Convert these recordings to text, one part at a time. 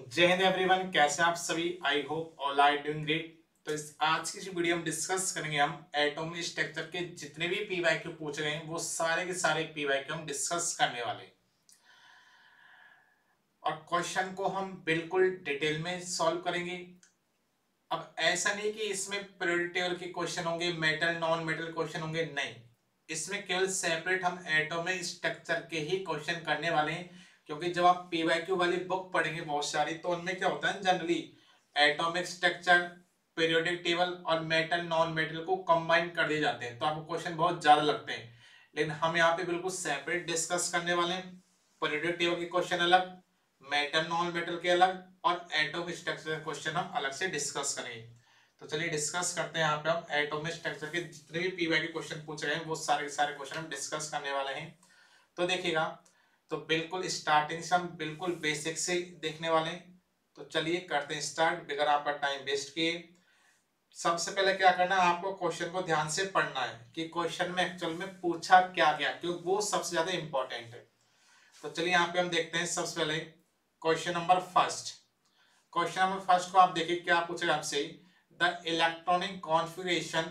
जय हिंद एवरीवन, कैसे आप सभी। I hope all are doing great. तो इस आज की जो वीडियो हम डिस्कस करेंगे, हम एटॉमिक स्ट्रक्चर के जितने भी पीवाईक्यू पूछे गए हैं वो सारे के सारे पीवाईक्यू हम डिस्कस करने वाले हैं। और क्वेश्चन को हम बिल्कुल डिटेल में सॉल्व करेंगे। अब ऐसा नहीं कि इसमें पीरियोडिक टेबल के क्वेश्चन होंगे, मेटल नॉन मेटल क्वेश्चन होंगे, नहीं। इसमें केवल सेपरेट हम एटॉमिक स्ट्रक्चर के ही क्वेश्चन करने वाले हैं। क्योंकि जब आप पीवाईक्यू वाली बुक पढ़ेंगे बहुत सारी, तो उनमें क्या होता है, generally atomic structure, periodic table और मेटल नॉन मेटल को कंबाइन कर दिए जाते हैं, तो आपको क्वेश्चन बहुत ज्यादा लगते हैं। लेकिन हम यहाँ पे बिल्कुल सेपरेट डिस्कस करने वाले हैं। पीरियोडिक टेबल के क्वेश्चन अलग, मेटल नॉन मेटल के अलग, और एटॉमिक स्ट्रक्चर क्वेश्चन हम अलग से डिस्कस करेंगे। तो चलिए डिस्कस करते हैं। यहाँ पे हम एटॉमिक स्ट्रक्चर के जितने भी पीवाई के क्वेश्चन पूछे गए हैं वो सारे के सारे क्वेश्चन हम डिस्कस करने वाले हैं। तो देखिएगा, तो बिल्कुल स्टार्टिंग से हम बिल्कुल बेसिक से देखने वाले हैं। तो चलिए करते हैं स्टार्ट बिगर आपका टाइम वेस्ट किए। सबसे पहले क्या करना है, आपको क्वेश्चन को ध्यान से पढ़ना है कि क्वेश्चन में एक्चुअल में पूछा क्या गया, क्योंकि वो सबसे ज्यादा इंपॉर्टेंट है। तो चलिए यहाँ पे हम देखते हैं सबसे पहले question number first. Question number first को आप देखिए क्या पूछेगा आपसे। The electronic configuration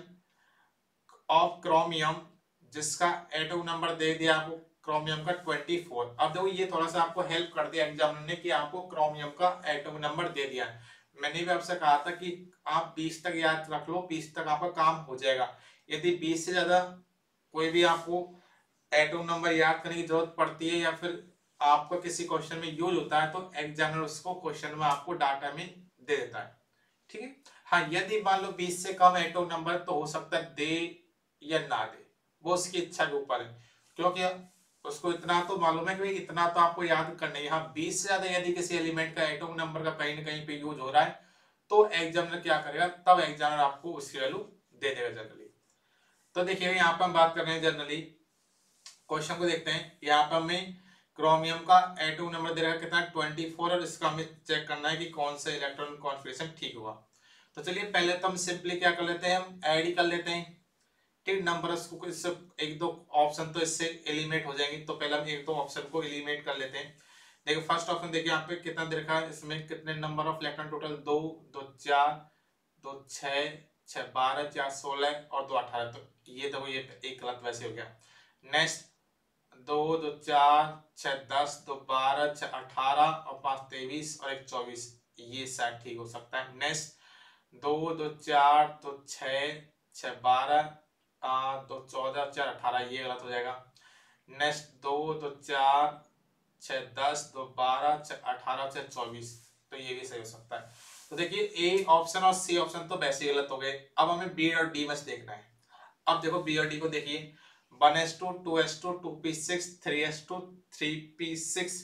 of chromium, जिसका एटॉम नंबर दे दिया आपको क्रोमियम का 24। अब देखो ये थोड़ा सा आपको हेल्प कर दिया एग्जामिनर ने कि आपको क्रोमियम का एटॉम नंबर दे दिया। मैंने भी आपसे कहा था कि आप 20 तक याद रख लो, 20 तक आपका काम हो जाएगा। यदि 20 से ज्यादा कोई भी आपको एटॉम नंबर याद करने की जरूरत पड़ती है या फिर आपको किसी क्वेश्चन में यूज होता है, तो एग्जामिनर उसको क्वेश्चन में आपको डाटा में दे देता है। ठीक है। हाँ, यदि मान लो 20 से कम एटॉम नंबर, तो हो सकता है दे या ना दे, वो उसकी इच्छा के ऊपर है। क्योंकि उसको इतना तो मालूम है कि इतना तो आपको याद करना है। हाँ, 20 से ज्यादा यदि किसी एलिमेंट का एटॉम नंबर का कहीं ना कहीं पे यूज हो रहा है, तो एग्जामिनर क्या करेगा, तब एग्जामिनर आपको उसकी वैल्यू दे देगा जनरली। तो देखिए यहाँ पर हम बात कर रहे हैं जनरली, क्वेश्चन को देखते हैं। यहाँ पर हमें क्रोमियम का एटॉम नंबर दे रखा है कितना, 24, और इसका हमें चेक करना है कि कौन सा इलेक्ट्रॉन कॉन्फ़िगरेशन ठीक हुआ। तो चलिए पहले तो हम सिंपली क्या कर लेते हैं, हम ऐड ही कर लेते हैं। ठीक, नंबर्स को इससे एक दो ऑप्शन तो इससे एलिमिनेट हो जाएंगे, तो पहले हम एक दो ऑप्शन को एलिमिनेट कर लेते हैं। देखिए फर्स्ट ऑप्शन देखिए यहाँ पे कितना दे रखा है, इसमें कितने नंबर ऑफ इलेक्ट्रॉन टोटल, 2 2 4 2 6 6 12 4 16 और 2 18। तो ये देखो ये एक गलत वैसे हो गया। नेक्स्ट 2 2 4 6 10 2 12 6 18 और 5 23 और 1 24, ये शायद ठीक हो सकता है। नेक्स्ट 2 2 4 2 6 6 12 2 14 4 18, ये गलत हो जाएगा। नेक्स्ट 2 2 4 6 10 2 12 6 18 6 24, तो ये भी सही हो सकता है। तो देखिए ए ऑप्शन और सी ऑप्शन तो वैसे ही गलत हो गए। अब हमें बी और डी में देखना है। अब देखो बी और डी को देखिए, 1s2 2s2 2p6 3s2 3p6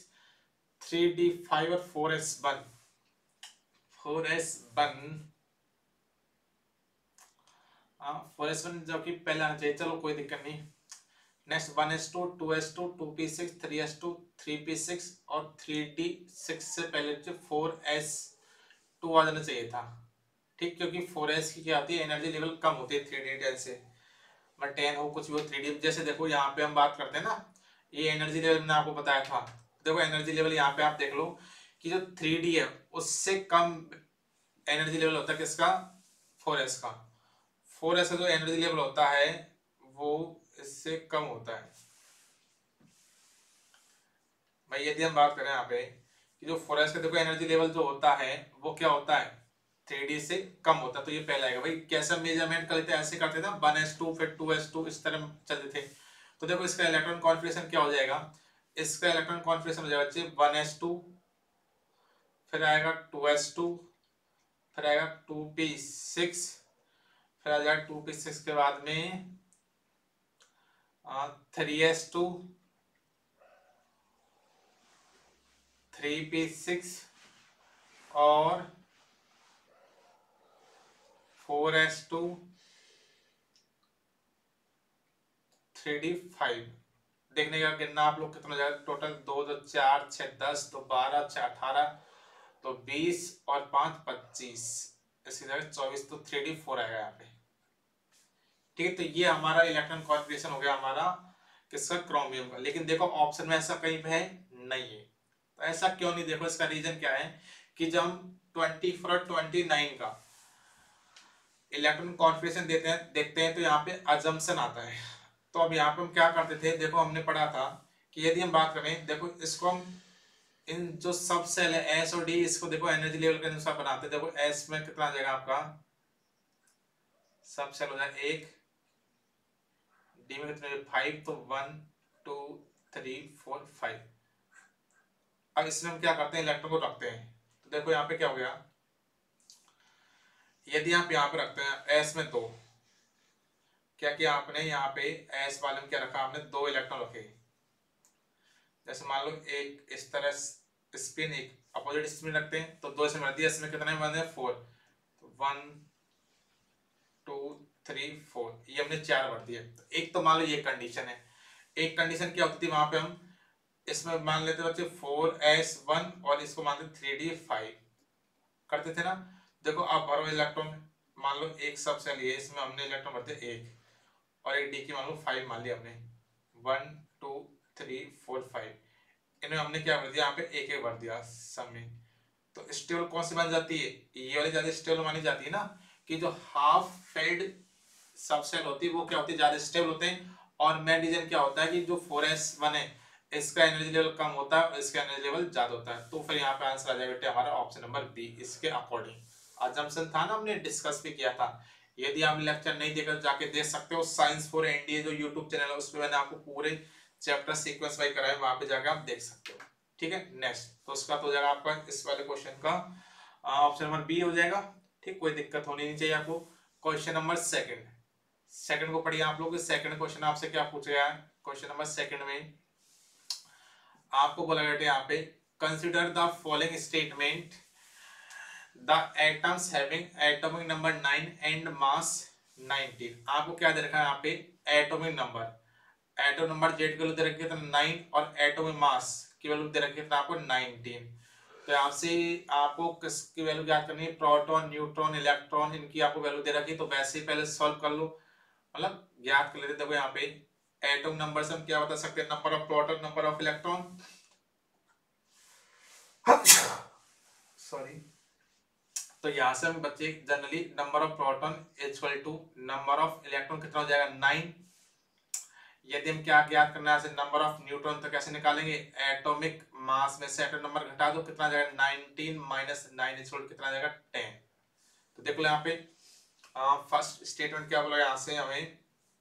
3d5 और 4s1 4s1 जो कि पहले आना चाहिए, चलो कोई दिक्कत नहीं। Next 1s2 2s2 2p6 3s2 3p6 और 3d6 से पहले जो 4s2 आ जाना चाहिए था। ठीक, क्योंकि 4s की क्या होती है, एनर्जी लेवल कम होती है 3d10 से। मैं 10 हो कुछ भी हो, 3d जैसे देखो यहाँ पे हम बात करते हैं ना, ये एनर्जी लेवल मैंने आपको बताया था। देखो एनर्जी लेवल यहाँ पे आप देख लो कि जो 3d है उससे कम एनर्जी लेवल होता है किसका, 4s का। 4s का जो एनर्जी लेवल होता है वो इससे कम होता है। भाई यदि हम बात करें यहाँ पे कि जो 4s का देखो एनर्जी लेवल जो होता है वो क्या होता है, 3d से कम होता है। तो ये पहला आएगा। भाई कैसा मेजरमेंट कर लेते हैं, ऐसे करते थे ना, 1s2 फिर 2s2 इस तरह चलते थे। तो देखो इसका इलेक्ट्रॉन कॉन्फ़िगरेशन क्या हो जाएगा, इसका इलेक्ट्रॉन कॉन्फ़िगरेशन हो जाएगा बच्चे 1s2, फिर आएगा 2s2, फिर आएगा 2p6, फिर आ जाएगा 2p6 के बाद में 3s2 3p6 और 4s2 3d5। देखने का कितना आप लोग कितना जाएगा टोटल, 2 2 4 6 10 2 12 6 18 तो 20 और 5 25, इसकी जगह 24, तो 3d4 आएगा यहाँ पे। ठीक है, तो ये हमारा इलेक्ट्रॉन कॉन्फ़िगरेशन हो गया हमारा किसका, क्रोमियम का। लेकिन देखो ऑप्शन में ऐसा कहीं पे है नहीं है। तो ऐसा क्यों नहीं, देखो इसका रीजन क्या है कि जब हम 24 और 29 का इलेक्ट्रॉन कॉन्फ़िगरेशन देखते हैं तो यहाँ पे अजम्पशन आता है। तो अब यहाँ पे हम क्या करते थे, देखो हमने पढ़ा था कि यदि हम बात करें, देखो इसको हम इन जो सब सेल है एस और डी, इसको देखो एनर्जी लेवल के अनुसार बनाते हैं। देखो एस में कितना आ जाएगा आपका, सब सेल हो जाएगा 1, डी में कितने 5, तो 1 2 3 4 5। अब इसमें हम क्या करते हैं, इलेक्ट्रॉन को रखते हैं। तो देखो यहाँ पे क्या हो गया, यदि आप यहाँ पे रखते हैं एस में 2, क्या किया आपने यहाँ पे एस वाले में क्या रखा आपने, 2 इलेक्ट्रॉन रखे। जैसे मान लो एक इस तरह स्पिन, एक अपोजिट स्पिन रखते हैं, तो 2 इसमें रख दिया, इसमें कितने बने 4, तो 1 2 3 4, ये हमने 4 भर दिए। तो एक तो मान लो ये कंडीशन है। एक कंडीशन क्या होती थी वहां पे, हम इसमें मान लेते बच्चे 4s1 और इसको मान लेते 3d5 करते थे ना। देखो आप भरो इलेक्ट्रॉन, मान लो एक सब सेल ये, इसमें हमने इलेक्ट्रॉन भरते 1 और एक डी की मान लो 5 मान लिया हमने, 1 2 3 4 5, इन्हें हमने क्या भर दिया यहाँ पे एक एक भर दिया सब में। तो स्टेबल कौन सी मानी जाती है, ये वाली ज्यादा स्टेबल मानी जाती है ना, कि जो हाफ फेल्ड सब सेल होती है वो क्या होती है, ज्यादा स्टेबल होते हैं। और मेन रीजन क्या होता है कि जो 4s1 है इसका एनर्जी लेवल कम होता है और इसका एनर्जी लेवल ज्यादा होता है। तो फिर यहाँ पे आंसर आ जाएगा बेटे हमारा ऑप्शन नंबर बी, इसके अकॉर्डिंग। अजम्पशन था ना, हमने डिस्कस भी किया था। यदि आप लेक्चर नहीं देखकर जाके देख सकते हो, साइंस फॉर एनडीए जो यूट्यूब चैनल है उस पर मैंने आपको पूरे चैप्टर सीक्वेंस वाइज कराया, वहां पे जाकर आप देख सकते हो। ठीक है, नेक्स्ट तो उसका तो हो जाएगा आपका इस वाले क्वेश्चन का ऑप्शन नंबर बी हो जाएगा। ठीक, कोई दिक्कत होनी नहीं चाहिए आपको। क्वेश्चन नंबर सेकंड को पढ़िए आप लोग। सेकंड क्वेश्चन आपसे क्या पूछा गया है, क्वेश्चन नंबर सेकंड में आपको बोला गया यहाँ पे, consider the following statement, the atoms having atomic number 9 and mass 19। आपको क्या दे रखा है यहाँ पे, atomic number, atomic number Z की वैल्यू दे रखी है तो 9 और एटॉमिक मास की वैल्यू दे रखी है तो आपको 19। तो आपसे आपको किसकी वैल्यू ज्ञात करनी है, प्रोटॉन न्यूट्रॉन इलेक्ट्रॉन, इनकी आपको वैल्यू दे रखी है। तो वैसे ही पहले सॉल्व कर लो, मतलब ज्ञात कर लेते। देखो यहाँ पे एटॉमिक नंबर से हम क्या बता सकते हैं, number of proton number of electron, sorry. तो यहाँ से हम बच्चे generally number of proton equal to number of electron कितना हो जाएगा 9। यदि हम क्या ज्ञात करना है, नंबर ऑफ न्यूट्रॉन, तो कैसे निकालेंगे, एटॉमिक मास में से एटॉमिक नंबर घटा दो, कितना जाएगा 19 माइनस 9 इक्वल कितना जाएगा 10। तो देख लो यहाँ पे फर्स्ट स्टेटमेंट क्या बोला, यहाँ से हमें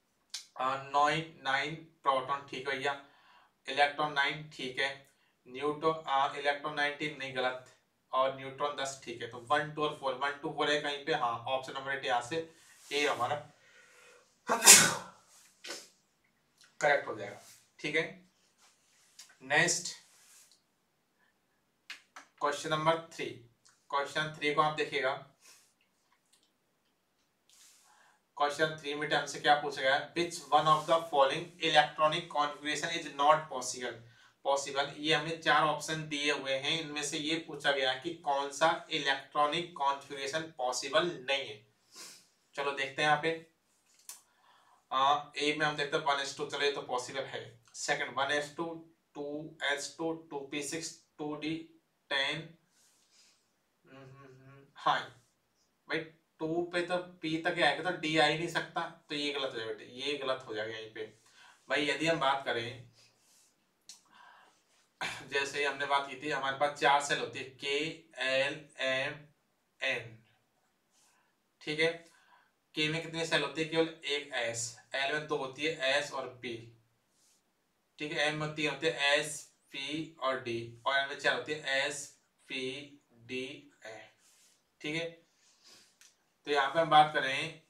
9 प्रोटॉन, ठीक है भैया, इलेक्ट्रॉन 9 ठीक है, न्यूट्रॉन इलेक्ट्रॉन 19 नहीं गलत, और न्यूट्रॉन 10 ठीक है। तो 1 2 और 4, 1 2 4 है कहीं पे, हाँ ऑप्शन नंबर 8 यहाँ से ए हमारा करेक्ट हो जाएगा। ठीक है, नेक्स्ट क्वेश्चन नंबर 3। क्वेश्चन 3 को आप देखिएगा, क्वेश्चन 3 में हमसे क्या पूछा गया है, which one of the following electronic configuration is not possible. ये हमने 4 ऑप्शन दिए हुए हैं, इनमें से ये पूछा गया है कि कौन सा इलेक्ट्रॉनिक कॉन्फ़िगरेशन पॉसिबल नहीं है। चलो देखते हैं यहाँ पे। ए में हम देखते हैं 1s2, चलो ये तो पॉसिबल है। Second 1s2 2s2 2p6 2d10, हाँ भाई 2 पे तो p तक आएगा तो d आ ही नहीं सकता, तो ये गलत हो जाएगा बेटे, ये गलत हो जाएगा यहीं पे। भाई यदि हम बात करें, जैसे हमने बात की थी, हमारे पास 4 सेल होती है KLMN, ठीक है। K में कितनी सेल होती है, केवल एक S, L में 2 होती है S और P, ठीक है। M में 3 होती है S P और D, और N में 4 होती है S P D A, ठीक है। तो यहाँ पे हम बात करें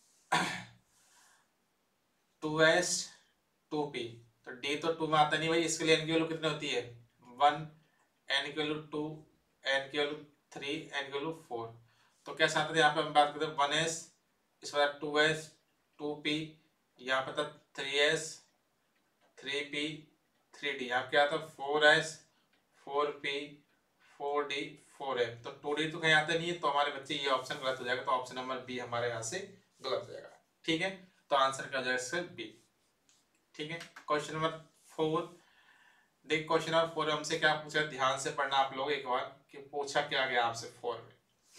2s 2p, तो d तो 2 में आता नहीं भाई, इसके लिए n की वैल्यू कितनी होती है 1, n की वैल्यू 2, n की वैल्यू 3, n की वैल्यू 4। तो कैसे आता है, यहाँ पे हम बात करते हैं 1s, इस बार 2s 2p, यहाँ पे था 3s 3p 3d, यहाँ क्या आता है 4s 4p 4d 4f। तो 2d तो कहीं आता नहीं है, तो हमारे बच्चे ये ऑप्शन गलत हो जाएगा। तो ऑप्शन नंबर बी हमारे यहाँ से गलत हो जाएगा। ठीक है, तो आंसर क्या हो जाएगा इसका बी। ठीक है, क्वेश्चन नंबर 4 देख क्वेश्चन नंबर 4 हमसे क्या पूछा, ध्यान से पढ़ना आप लोग एक बार कि पूछा क्या गया आपसे 4 में।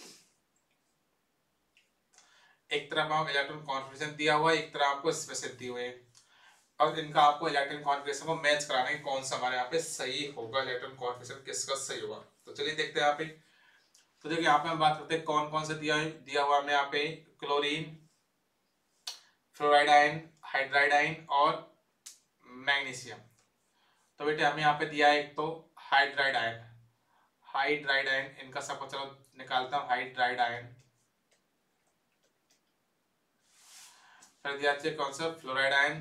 एक तरफ आपको इलेक्ट्रॉन कॉन्फ़िगरेशन दिया हुआ है, एक तरफ आपको स्पेसिफिक दिए हुए हैं, और इनका आपको इलेक्ट्रॉन कॉन्फ़िगरेशन को मैच कराना है कौन सा हमारे यहाँ पे सही होगा, इलेक्ट्रॉन कॉन्फ़िगरेशन किसका सही होगा। तो चलिए देखते हैं यहाँ पे। तो देखिए यहाँ पे हम बात करते हैं कौन कौन सा दिया हुआ हमें यहाँ पे, chlorine, fluoride ion, hydride ion और मैग्नीशियम। तो बेटे हमें यहाँ पे दिया है एक तो हाइड्राइड आयन, हाइड्राइड आयन इनका सब चलो निकालता हूँ, हाइड्राइड आयन। फिर दिया चाहिए कौन सा, फ्लोराइड आयन,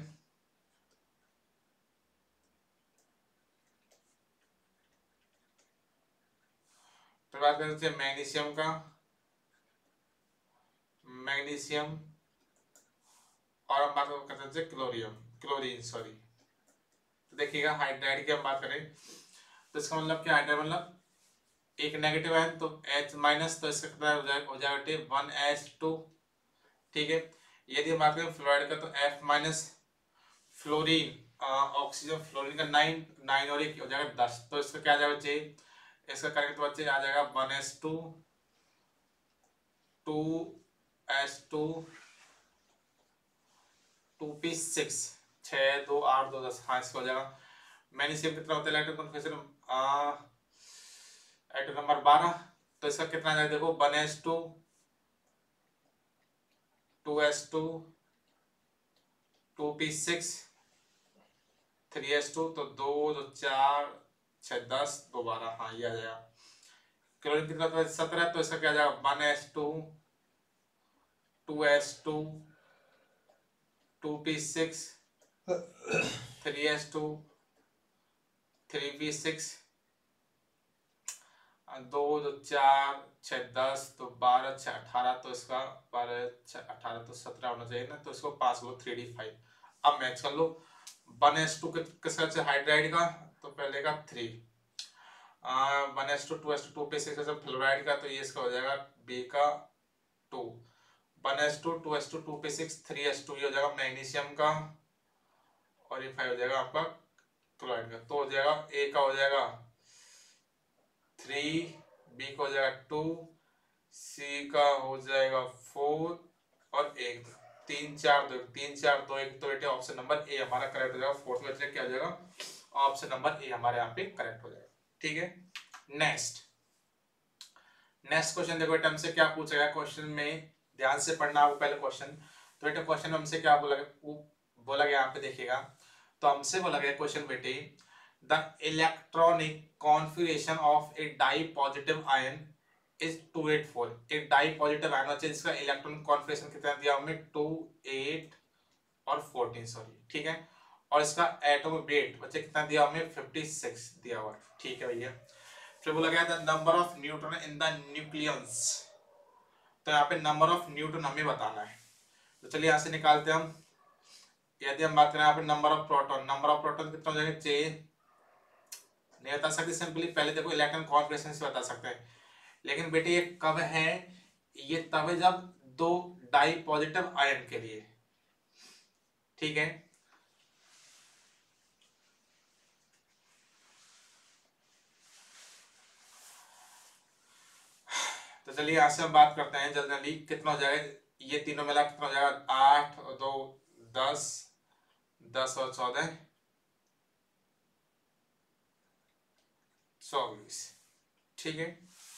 फिर बात करते हैं मैग्नीशियम का, मैग्नीशियम, और हम बात करते हैं क्लोरीन सॉरी। तो देखिएगा हाइड्राइड की हम बात करें तो इसका मतलब क्या, हाइड्राइड मतलब एक नेगेटिव आयन तो H माइनस, तो इसका कितना हो जाएगा 1H2। ठीक है, यदि हम बात करें फ्लोराइड का तो F minus, fluorine oxygen, fluorine का 9 और 1 हो जाएगा 10, तो इसका क्या आ जाएगा बच्चे, इसका करेंगे तो बच्चे आ जाएगा 1H2 2H2 2P6 6 2 8 2 10, हाँ इसका हो जाएगा। मैग्नीशियम कितना होता है इलेक्ट्रॉन कॉन्फ़िगरेशन, एटम नंबर 12, तो इसका कितना आ जाएगा देखो 1H2 2H2 2P6 3H2, तो 2 2 4 6 10 2 12, हाँ ये आ जाएगा। क्लोरीन कितना था 17, तो इसका क्या आ जाएगा 1H2 2H2 2P6 3H2 3P6 2 2 4 6 10 तो 12 6 18, तो इसका 12 6 18 तो 17 होना चाहिए ना, तो इसको पास लो 3D5। अब मैच कर लो 1H2 किसका चाहिए हाइड्राइड का, तो पहले का 3 1H2 2H2 2P6 फ्लोराइड का, तो ये इसका हो जाएगा B का 2 1H2 2H2 2P6 3H2, ये हो जाएगा मैग्नीशियम का, और ये 5 हो जाएगा आपका क्लोराइड का। तो हो जाएगा A का हो जाएगा 3, B का हो जाएगा 2, C का हो जाएगा 4 और 1 3 4 2 3 4 2 1, तो बेटे ऑप्शन नंबर ए हमारा करेक्ट हो जाएगा। फोर्थ क्वेश्चन क्या हो जाएगा, ऑप्शन नंबर ए हमारे यहाँ पे करेक्ट हो जाएगा। ठीक है, नेक्स्ट क्वेश्चन देखो बेटा हमसे क्या पूछा गया क्वेश्चन में, ध्यान से पढ़ना आपको पहले क्वेश्चन। तो बेटा क्वेश्चन में हमसे क्या बोला गया यहाँ पे देखिएगा। तो हमसे बोला गया क्वेश्चन बेटे, the electronic configuration of a dipositive ion is 284। एक डाई पॉजिटिव आयन है जिसका इलेक्ट्रॉन कॉन्फ़िगरेशन कितना दिया हमें 2 8 और 14 सॉरी, ठीक है, और इसका एटॉमिक वेट बच्चे कितना दिया हमें 56 दिया हुआ। ठीक है भैया, फिर बोला गया the number of neutron in the nucleus, तो यहाँ पे नंबर ऑफ न्यूट्रॉन हमें बताना है। तो चलिए यहाँ से निकालते हैं हम। यदि हम बात करें यहाँ पे नंबर ऑफ प्रोटॉन कितना हो जाएगा 6, नहीं बता सकते सिंपली, पहले देखो इलेक्ट्रॉन कॉन्फ़िगरेशन से बता सकते हैं, लेकिन बेटे ये कब है, ये तब है जब दो डाई पॉजिटिव आयन के लिए। ठीक है, तो चलिए यहां से हम बात करते हैं जल्दी जल्दी, कितना हो जाएगा ये तीनों मिला कितना हो जाएगा 8 और 2 10 10 और 14 24। ठीक है,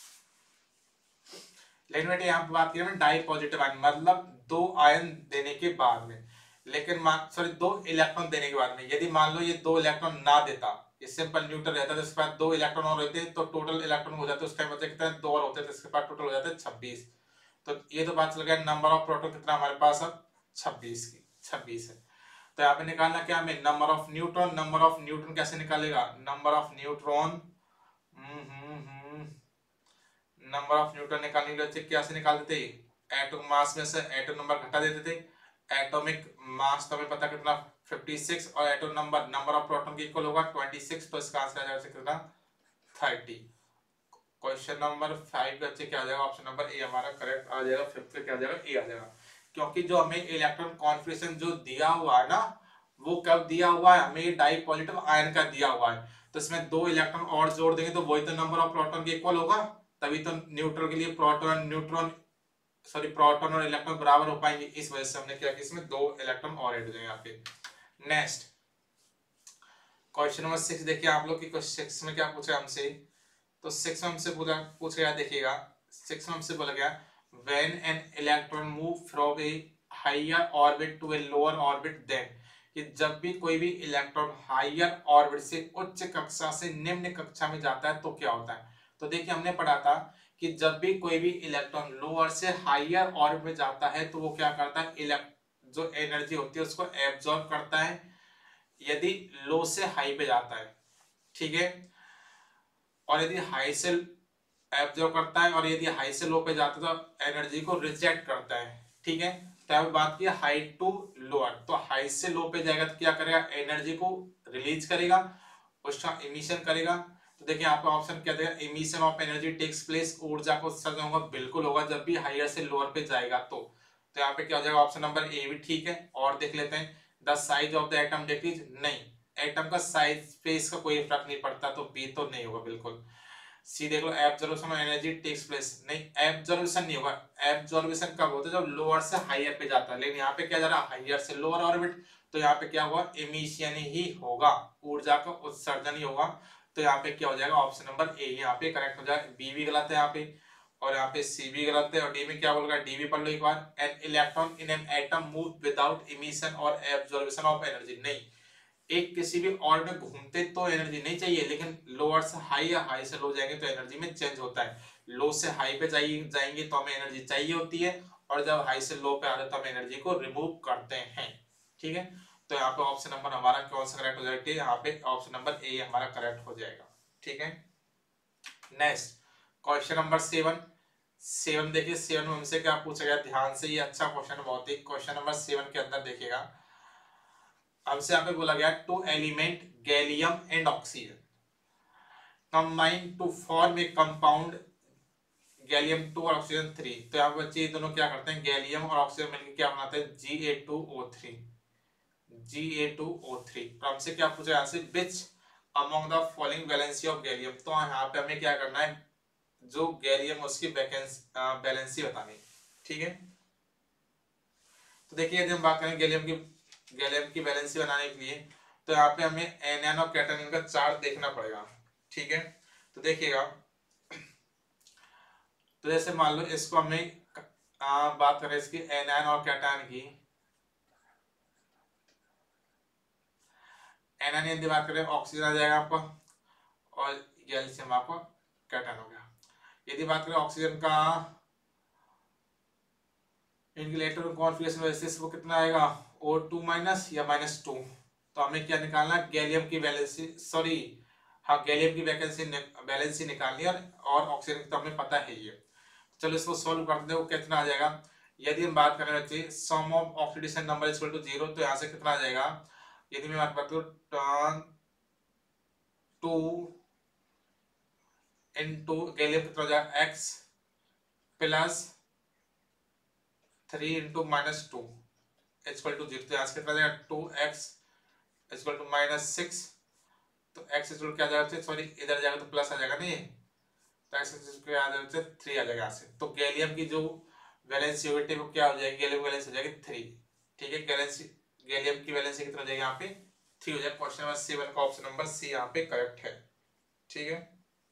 लेकिन बेटे यहाँ पे बात की है डाई पॉजिटिव आयन मतलब दो आयन देने के बाद में, लेकिन सॉरी 2 इलेक्ट्रॉन देने के बाद में, यदि मान लो ये 2 इलेक्ट्रॉन ना देता, ये सिंपल न्यूट्रल रहता है, तो इसके बाद 2 इलेक्ट्रॉन और रहते तो टोटल इलेक्ट्रॉन हो जाते, उस टाइम बचे कितने 2 और होते, तो इसके बाद टोटल हो जाते 26। तो ये तो बात चल गया नंबर ऑफ प्रोटॉन कितना हमारे पास अब 26 है। तो यहाँ पे निकालना क्या हमें number of neutron, number of neutron कैसे निकालेगा, number of neutron number of neutron निकालने के लिए कैसे निकाल देते, एटॉमिक मास में से एटॉमिक नंबर घटा देते थे, एटॉमिक मास तो हमें पता कितना 56 और एटॉमिक नंबर ऑफ प्रोटॉन के इक्वल होगा 26, तो इसका आंसर आ जाएगा कितना 30। क्वेश्चन नंबर 5 का क्या आ जाएगा, ऑप्शन नंबर ए हमारा करेक्ट आ जाएगा। फिफ्थ का क्या आ जाएगा, ए आ जाएगा, क्योंकि जो हमें इलेक्ट्रॉन कॉन्फ़िगरेशन जो दिया हुआ है ना, वो कब दिया हुआ है, हमें डाई पॉजिटिव आयन का दिया हुआ है, तो इसमें 2 इलेक्ट्रॉन और जोड़ देंगे तो वही तो नंबर ऑफ प्रोटॉन के इक्वल होगा, तभी तो न्यूट्रल के लिए प्रोटॉन और इलेक्ट्रॉन बराबर हो पाएंगे। इस वजह से हमने क्या किया, इसमें 2 इलेक्ट्रॉन और ऐड हो जाएंगे यहाँ पे। नेक्स्ट क्वेश्चन नंबर 6 देखिए आप लोग की 6 में क्या पूछा हमसे। तो 6 में हमसे पूछा गया, देखिएगा 6 में हमसे बोला गया when an electron move from a higher orbit to a lower orbit then, कि जब भी कोई भी इलेक्ट्रॉन हायर ऑर्बिट से उच्च कक्षा से निम्न कक्षा में जाता है तो क्या होता है। तो देखिए हमने पढ़ा था कि जब भी कोई भी इलेक्ट्रॉन लोअर से हायर ऑर्बिट में जाता है तो वो क्या करता है, जो एनर्जी होती है उसको एब्जॉर्ब करता है, यदि लो से हाई पे जाता है, ठीक है, और यदि हाई से एब्जॉर्ब करता है और यदि हाई से लो पे जाता है तो एनर्जी को रिजेक्ट करता है, ठीक है। तो अब बात की हाई टू लोअर, तो हाई से लो पे जाएगा तो क्या करेगा, एनर्जी को रिलीज करेगा, उसका इमिशन करेगा। तो देखिए आपका ऑप्शन क्या देगा, emission of energy takes place, ऊर्जा को उत्सर्जन होगा, बिल्कुल होगा जब भी हायर से लोअर पे जाएगा तो यहाँ पे क्या हो जाएगा, ऑप्शन नंबर ए भी ठीक है। और देख लेते हैं, the size of the atom decrease, नहीं, एटम का साइज पे इसका कोई फर्क नहीं पड़ता, तो बी तो नहीं होगा बिल्कुल। सी देख लो, absorption of energy takes place, नहीं एब्जॉर्प्शन नहीं होगा। एब्जॉर्प्शन कब होता है, जब लोअर से हायर पे जाता है, लेकिन यहाँ पे क्या जा रहा है, हायर से लोअर ऑर्बिट, तो यहाँ पे क्या होगा, इमिशन ही होगा, ऊर्जा का उत्सर्जन ही होगा। तो यहाँ पे क्या हो जाएगा, ऑप्शन नंबर ए यहाँ पे करेक्ट हो जाएगा। बी भी गलत है यहाँ पे, और यहाँ पे सी भी गलत है, और डी में क्या बोलेगा, डी भी पढ़ लो एक बार, an electron in an atom move without emission और एब्जॉर्प्शन ऑफ एनर्जी, नहीं, एक किसी भी ऑर्बिट में घूमते तो एनर्जी नहीं चाहिए, लेकिन लोअर से हाई या हाई से लो जाएंगे तो एनर्जी में चेंज होता है। लो से हाई पे जाएंगे तो हमें एनर्जी चाहिए होती है, और जब हाई से लो पे आते हैं तो हम एनर्जी को रिमूव करते हैं, ठीक है। तो यहाँ पे ऑप्शन नंबर हमारा कौन सा करेक्ट हो जाएगा, यहाँ पे ऑप्शन नंबर ए हमारा करेक्ट हो जाएगा, ठीक है। नेक्स्ट क्वेश्चन नंबर 7 देखिए, 7 में हमसे क्या पूछा गया, ध्यान से, ये अच्छा क्वेश्चन बहुत ही। क्वेश्चन नंबर 7 के अंदर देखिएगा, हमसे यहाँ पे बोला गया two element gallium and oxygen combine to form a compound gallium 2 और ऑक्सीजन 3। तो यहाँ पे बच्चे ये दोनों क्या करते हैं, गैलियम और ऑक्सीजन मिलकर क्या बनाते हैं, Ga2O3। तो हमसे क्या पूछा यहाँ से, which among the following valency of gallium. तो यहाँ पे हमें क्या करना है, जो गैलियम उसकी वैलेंसी बतानी, ठीक है। तो देखिए यदि हम बात करें गैलियम की वैलेंसी बनाने के लिए, तो यहाँ पे हमें एनएन और कैटायन का चार्ट देखना पड़ेगा, ठीक है। तो देखिएगा, तो जैसे मान लो इसको हमने बात करें इसकी एनएन और कैटायन की, एनएन यदि बात करें ऑक्सीजन आ जाएगा आपका, और गैलियम आपका कैटायन हो गया। यदि बात करें ऑक्सीजन का इनके इलेक्ट्रॉन कॉन्फिगरेशन बेसिस वो कितना आएगा, O2 माइनस या -2। तो हमें क्या निकालना है, गैलियम की वैलेंसी, सॉरी हाँ, गैलियम की वैलेंसी निकालनी है, और ऑक्सीजन की तो हमें पता है ये। चलो इसको सॉल्व करते हैं, वो कितना आ जाएगा। यदि हम बात करें बच्चे sum of oxidation number equal to 0, तो यहाँ से कितना आ जाएगा, यदि मैं बात करूँ 2 इनटू गैलियम कितना हो जाएगा, x plus 3 into -2 equal to 0। तो यहाँ से कितना आ जाएगा, 2x इक्वल टू -6। तो x इक्वल क्या आ जाएगा, सॉरी इधर जाएगा तो प्लस आ जाएगा, नहीं तो x इक्वल आ जाएगा 3 आ जाएगा यहाँ से। तो गैलियम की जो वैलेंसी होगी वो क्या हो जाएगी, गैलियम की वैलेंसी हो जाएगी 3, ठीक है। गैलियम की वैलेंसी कितना हो जाएगी यहाँ पे, 3 हो जाएगा। क्वेश्चन नंबर 7 का ऑप्शन नंबर सी यहाँ पे करेक्ट है, ठीक है।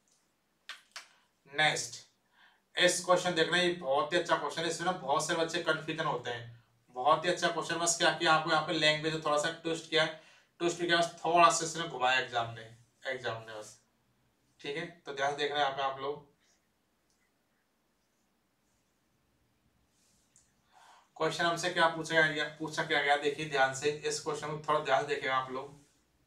नेक्स्ट इस क्वेश्चन देखना, ये बहुत ही अच्छा क्वेश्चन है, इसमें ना बहुत से बच्चे कंफ्यूजन होते हैं। बहुत ही अच्छा क्वेश्चन, बस क्या किया आपको यहाँ पे लैंग्वेज थोड़ा सा ट्विस्ट किया है, ट्विस्ट किया बस थोड़ा सा इसने घुमाया एग्जाम ने बस, ठीक है। तो ध्यान से देखना है यहाँ पे आप लोग। क्वेश्चन हमसे क्या पूछा क्या गया, देखिए ध्यान से, इस क्वेश्चन को थोड़ा ध्यान से देखेगा आप लोग।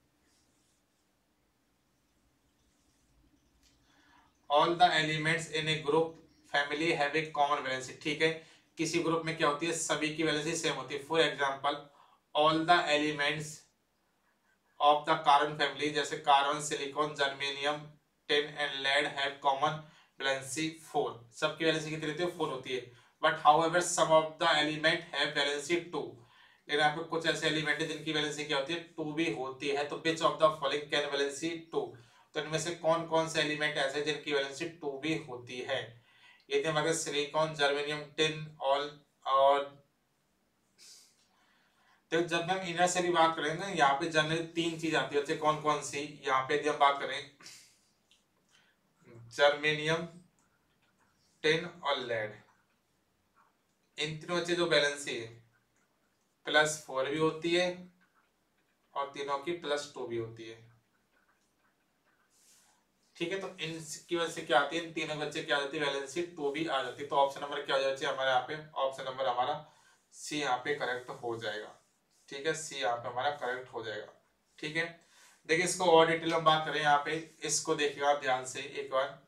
All the elements in a group family have a common valency, ठीक है। किसी ग्रुप में क्या होती है, सभी की वैलेंसी सेम होती है। For example all the elements of the carbon family, जैसे carbon, silicon, germanium, tin and lead have common valency 4। सबकी वैलेंसी कितनी होती है, 4 होती है। But however some of the element have valency 2, लेकिन आपको कुछ ऐसे एलिमेंट है जिनकी वैलेंसी क्या होती है, 2 भी होती है। तो which of the following can valency 2, तो इनमें से कौन कौन से एलिमेंट ऐसे जिनकी वैलेंसी 2 भी होती है? ये थे हमारे सिलिकॉन, जर्मेनियम, टिन और तो जब हम इनर से भी बात करें ना, यहाँ पे जनरली 3 चीज आती है। कौन कौन सी? यहाँ पे यदि हम बात करें जर्मेनियम, टिन और लेड, इन तीनों की जो बैलेंसी है +4 भी होती है और तीनों की +2 भी होती है। ठीक है, तो इनकी वजह से क्या आती है, इन तीनों बच्चे क्या आ जाती है, वैलेंसी 2 भी आ जाती है। तो ऑप्शन नंबर क्या हो जाती है हमारे यहाँ पे, ऑप्शन नंबर हमारा सी यहाँ पे करेक्ट हो जाएगा। ठीक है, सी यहाँ पे हमारा करेक्ट हो जाएगा। ठीक है, देखिए इसको और डिटेल में बात करें यहाँ पे, इसको देखिएगा ध्यान से एक बार,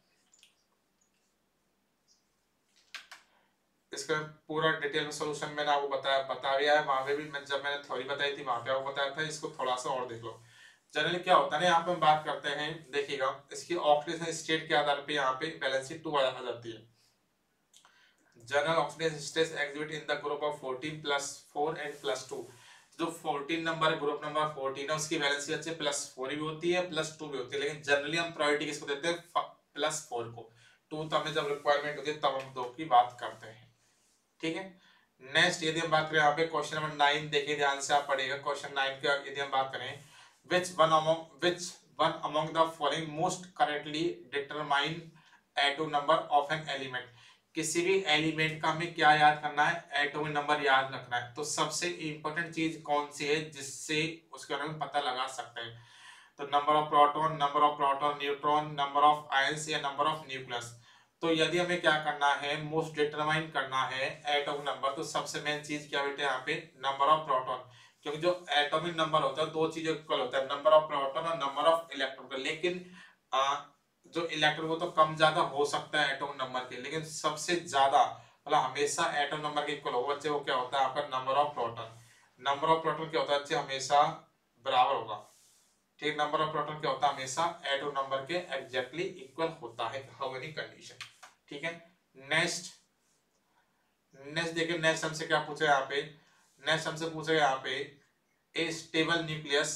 इसका पूरा डिटेल में सोल्यूशन मैंने आपको बता दिया है। वहां पे भी जब मैंने थ्योरी बताई थी वहां पे आपको बताया था। इसको थोड़ा सा और देख लो। जनरली क्या होता है ना, यहाँ पे हम बात करते हैं, देखिएगा इसकी ऑक्सीडेशन स्टेट के आधार पे यहाँ पे वैलेंसी 2 आ जाती है। General oxidation state exhibit in the group of 14 +4 and +2। जो 14 नंबर ग्रुप नंबर 14 है उसकी वैलेंसी अच्छे +4 भी होती है +2 भी होती है, लेकिन जनरली हम प्रायोरिटी किसको देते हैं, +4 को। 2 तो हमें जब रिक्वायरमेंट होती है तब हम 2 की बात करते हैं। ठीक है, नेक्स्ट यदि हम बात करें यहाँ पे क्वेश्चन नंबर 9, देखिए ध्यान से आप पढ़िएगा। क्वेश्चन 9 के यदि हम बात करें, which one among the following most correctly determine atom number of an element। किसी भी एलिमेंट का हमें क्या याद करना है, एटॉमिक नंबर याद रखना है। तो सबसे इंपॉर्टेंट चीज कौन सी है जिससे उसके बारे में पता लगा सकते हैं, तो number of proton, neutron, number of ions या नंबर ऑफ न्यूक्लियस। तो यदि हमें क्या करना है, मोस्ट डिटरमाइन करना है एटॉमिक नंबर, तो सबसे मेन चीज क्या बेटे यहाँ पे, नंबर ऑफ प्रोटॉन। क्योंकि जो एटॉमिक नंबर होता है 2 चीजों इक्वल होता है, नंबर ऑफ प्रोटॉन और नंबर ऑफ इलेक्ट्रॉन का। लेकिन जो इलेक्ट्रॉन वो तो कम ज्यादा हो सकता है एटॉमिक नंबर के, लेकिन सबसे ज्यादा मतलब हमेशा एटॉमिक नंबर के इक्वल होगा बच्चे, वो क्या होता है आपका number of proton. Number of proton क्या होता है बच्चे, हमेशा बराबर होगा। ठीक, नंबर ऑफ प्रोटॉन क्या होता है, हमेशा एटॉमिक नंबर के एग्जैक्टली इक्वल होता है, हाउ एनी कंडीशन। ठीक है, नेक्स्ट नेक्स्ट देखिए, नेक्स्ट हमसे क्या पूछा है यहाँ पे, नेक्स्ट हमसे पूछा है यहाँ पे, ए स्टेबल न्यूक्लियस,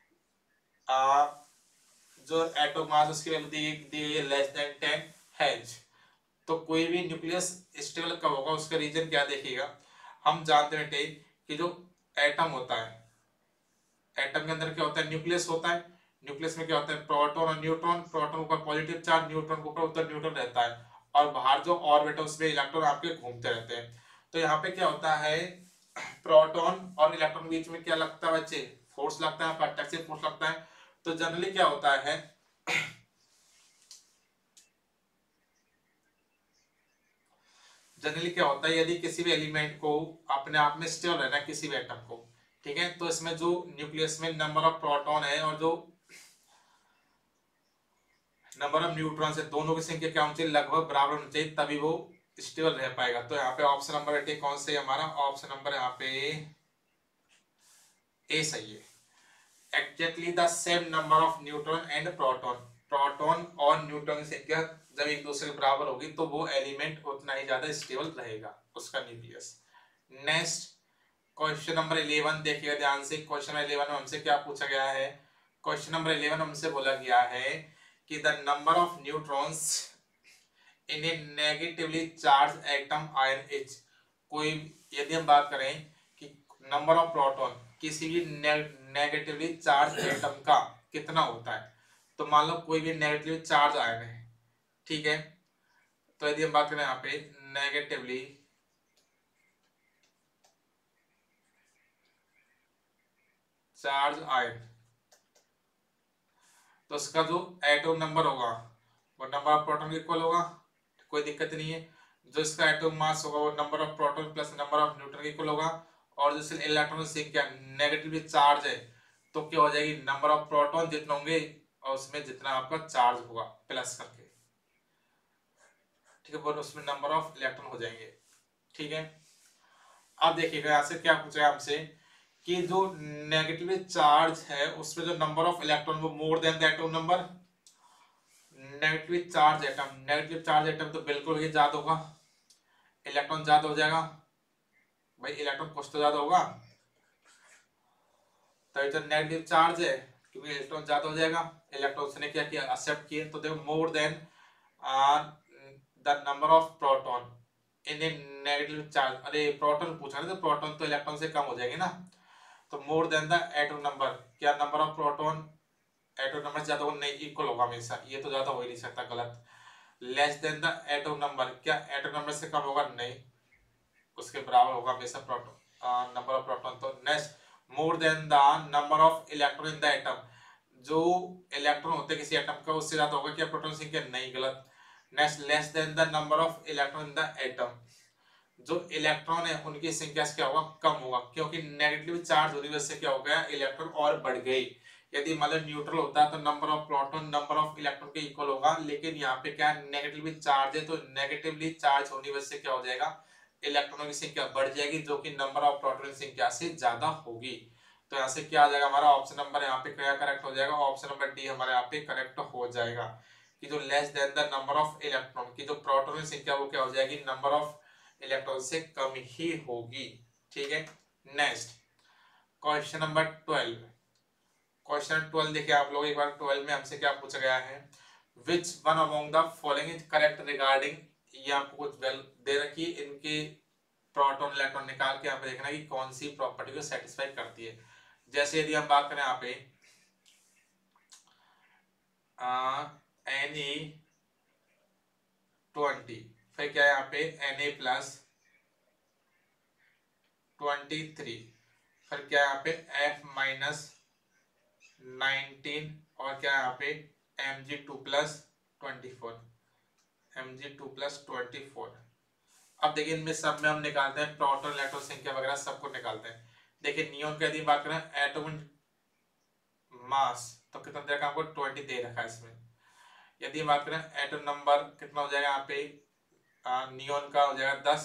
जो एटॉमिक मास उसकी वैल्यू दी गई है <10 हेज। तो कोई भी न्यूक्लियस स्टेबल कब होगा, उसका रीजन क्या देखिएगा। हम जानते हैं बेटे कि जो एटम होता है, एटम के अंदर क्या होता है, न्यूक्लियस होता है। न्यूक्लियस में क्या होता है, प्रोटॉन और न्यूट्रॉन। प्रोटॉन ऊपर पॉजिटिव चार्ज, न्यूट्रॉन के ऊपर उधर न्यूट्रॉन रहता है, और बाहर जो ऑर्बिट है उसमें इलेक्ट्रॉन आपके घूमते रहते हैं। तो यहाँ पे क्या होता है, प्रोटॉन और इलेक्ट्रॉन बीच में क्या लगता है बच्चे, फोर्स लगता है, अट्रैक्टिव फोर्स लगता है। तो जनरली क्या होता है, जनरली क्या होता है, यदि किसी भी एलिमेंट को अपने आप में स्टेबल रहना है, किसी भी एटम को, ठीक है, तो इसमें जो न्यूक्लियस में नंबर ऑफ प्रोटॉन है और जो नंबर ऑफ न्यूट्रॉन है, दोनों की संख्या क्या होनी चाहिए, लगभग बराबर होनी चाहिए, तभी वो स्टेबल रह पाएगा। तो यहाँ पे ऑप्शन नंबर एट कौन से हमारा, ऑप्शन नंबर यहाँ पे ए सही है। Exactly the same number of neutron and proton. Proton और न्यूट्रॉन की संख्या जब एक दूसरे के बराबर होगी तो वो एलिमेंट उतना ही ज्यादा स्टेबल रहेगा, उसका न्यूक्लियस। नेक्स्ट क्वेश्चन नंबर 11 देखिएगा ध्यान से। क्वेश्चन नंबर 11 में हमसे क्या पूछा गया है, क्वेश्चन नंबर 11 हमसे बोला गया है कि the number of neutrons in a negatively charged atom ion is. कोई यदि हम बात करें कि नंबर ऑफ प्रोटॉन किसी भी नेगेटिवली चार्ज एटम का कितना होता है, तो मान लो कोई भी नेगेटिवली चार्ज आयन है, ठीक है, तो यदि हम बात करें यहाँ पे नेगेटिवली चार्ज आयन, तो उसका जो एटॉमिक नंबर होगा वो नंबर ऑफ प्रोटॉन के इक्वल होगा, कोई दिक्कत नहीं है। जो इसका एटॉमिक मास होगा वो number of proton plus number of neutron के इक्वल होगा। और जैसे इलेक्ट्रॉन से क्या नेगेटिवली चार्ज है, तो क्या हो जाएगी, नंबर ऑफ प्रोटॉन जितने होंगे और उसमें जितना आपका चार्ज होगा प्लस करके, ठीक है, और उसमें नंबर ऑफ इलेक्ट्रॉन हो जाएंगे। ठीक है, अब देखिएगा यहाँ से क्या पूछा है हमसे कि जो नेगेटिवली चार्ज है उसमें जो नंबर ऑफ इलेक्ट्रॉन वो more than the atomic number. Negative charge atom तो बिल्कुल ही ज्यादा होगा, इलेक्ट्रॉन ज्यादा हो जाएगा भाई, इलेक्ट्रॉन कुछ तो ज्यादा होगा, तभी तो नेगेटिव चार्ज है। क्योंकि इलेक्ट्रॉन ज्यादा हो जाएगा। इलेक्ट्रॉन ने क्या किया, एक्सेप्ट किए। तो देखो more than the number of proton in a negative charge, अरे प्रोटॉन पूछा ना, तो प्रोटॉन तो इलेक्ट्रॉन से कम हो जाएंगे ना। तो more than the atom number, क्या number of proton atom number से ज्यादा होगा, नहीं, इक्वल होगा हमेशा, ये तो ज्यादा हो ही नहीं सकता, गलत। Less than the atom number, क्या एटॉम नंबर से कम होगा, नहीं, उसके बराबर होगा हमेशा प्रोटॉन नंबर ऑफ प्रोटॉन। तो next more than the number of electron in the atom, जो इलेक्ट्रॉन होते हैं किसी एटम का उससे ज्यादा होगा क्या प्रोटॉन संख्या, नहीं, गलत। Next less than the number of electron in the atom, जो इलेक्ट्रॉन है उनकी संख्या से क्या होगा, कम होगा, क्योंकि नेगेटिव चार्ज होने की वजह से क्या हो गया, इलेक्ट्रॉन और बढ़ गई। यदि मतलब न्यूट्रल होता तो number of proton number of electron के इक्वल होगा, लेकिन यहाँ पे क्या नेगेटिवली चार्ज है, तो नेगेटिवली चार्ज होने की वजह से क्या हो जाएगा, इलेक्ट्रॉनों की संख्या बढ़ जाएगी, जो कि नंबर ऑफ प्रोटॉन की संख्या से ज्यादा होगी। तो यहाँ से क्या आ जाएगा हमारा ऑप्शन नंबर, यहाँ पे क्या करेक्ट हो जाएगा, ऑप्शन नंबर डी हमारे यहाँ पे करेक्ट हो जाएगा, कि जो less than the number of electron की जो प्रोटॉन की संख्या वो क्या हो जाएगी, नंबर ऑफ इलेक्ट्रॉन से कम ही होगी। ठीक है। Next question number 12। क्वेश्चन 12 देखिए आप लोग एक बार, 12 में हमसे क्या पूछा गया है, which one among the following is correct regarding, ये आपको कुछ वेल दे रखी है, इनके प्रोटॉन इलेक्ट्रॉन निकाल के यहाँ पे देखना कि कौन सी प्रॉपर्टी को सेटिस्फाई करती है। जैसे यदि हम बात करें यहाँ पे Na20, फिर क्या है यहाँ पे Na+23, फिर क्या है यहाँ पे F-19, और क्या है यहाँ पे Mg2+24, Mg2+24। अब देखिए इनमें सब में हम निकालते हैं प्रोटॉन इलेक्ट्रॉन संख्या वगैरह सबको निकालते हैं। देखिए नियोन का यदि बात करें एटॉमिक मास, तो कितना दे रखा है आपको, 20 दे रखा है इसमें। यदि बात करें एटॉम नंबर कितना हो जाएगा यहाँ पे, नियोन का हो जाएगा 10,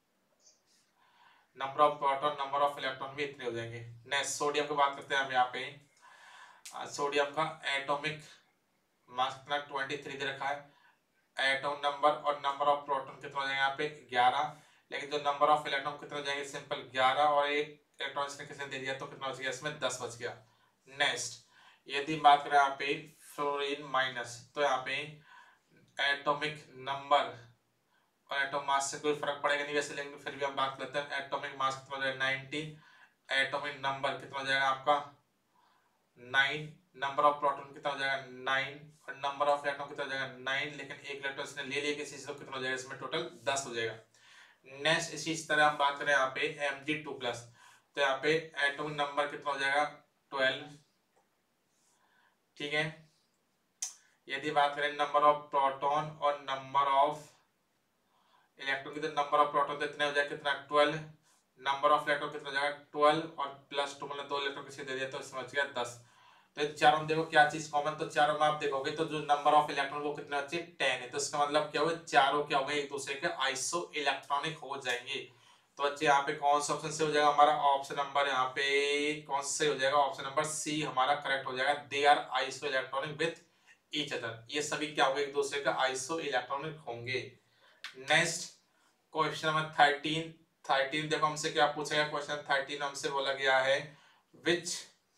number of proton number of electron भी इतने हो जाएंगे। नेक्स्ट सोडियम की बात करते हैं हम यहाँ पे, सोडियम का एटॉमिक मास कितना 23 दे रखा है, एटॉम नंबर और नंबर ऑफ प्रोटॉन कितना हो जाएगा यहाँ पे 11, लेकिन जो नंबर ऑफ इलेक्ट्रॉन कितना हो जाएंगे, सिंपल 11, और एक इलेक्ट्रॉन इसने किसने दे दिया, तो कितना बच गया इसमें 10 बच गया। नेक्स्ट यदि बात करें यहाँ पे फ्लोरीन माइनस, तो यहाँ पे एटॉमिक नंबर और एटॉम मास से कोई फर्क पड़ेगा नहीं वैसे, लेकिन फिर भी हम बात करते हैं एटॉमिक मास कितना हो जाएगा 90, एटॉमिक नंबर कितना हो जाएगा आपका 9, नंबर ऑफ प्रोटॉन कितना हो जाएगा 9, और नंबर ऑफ इलेक्ट्रॉन कितना हो जाएगा 9, लेकिन एक इलेक्ट्रॉन इसने ले लिया किसी से, तो कितना हो जाएगा इसमें टोटल 10 हो जाएगा। नेक्स्ट इसी तरह हम बात करें यहाँ पे Mg2+, तो यहाँ पे एटॉमिक नंबर कितना हो जाएगा 12। ठीक है। यदि बात करें नंबर ऑफ प्रोटॉन और नंबर ऑफ इलेक्ट्रॉन की, तो नंबर ऑफ प्रोटॉन कितने हो जाएगा, कितना 12, नंबर ऑफ इलेक्ट्रॉन कितना हो जाएगा 12, और +2 मतलब 2 इलेक्ट्रॉन किसी दे दिया तो इसमें बच गया 10। तो चारों में देखो क्या चीज कॉमन, तो चारों में आप देखोगे तो जो नंबर ऑफ इलेक्ट्रॉन वो कितने बचे 10 है, तो इसका मतलब क्या हुआ, चारों क्या हो गए एक दूसरे के आइसो इलेक्ट्रॉनिक हो जाएंगे। तो बच्चे यहाँ पे कौन सा ऑप्शन से हो जाएगा हमारा, ऑप्शन नंबर यहाँ पे कौन से हो जाएगा, ऑप्शन नंबर सी हमारा करेक्ट हो जाएगा, they are isoelectronic with each other, ये सभी क्या होंगे एक दूसरे का आइसो इलेक्ट्रॉनिक होंगे। नेक्स्ट क्वेश्चन नंबर 13 देखो हमसे क्या पूछा गया, क्वेश्चन 13 हमसे बोला गया है which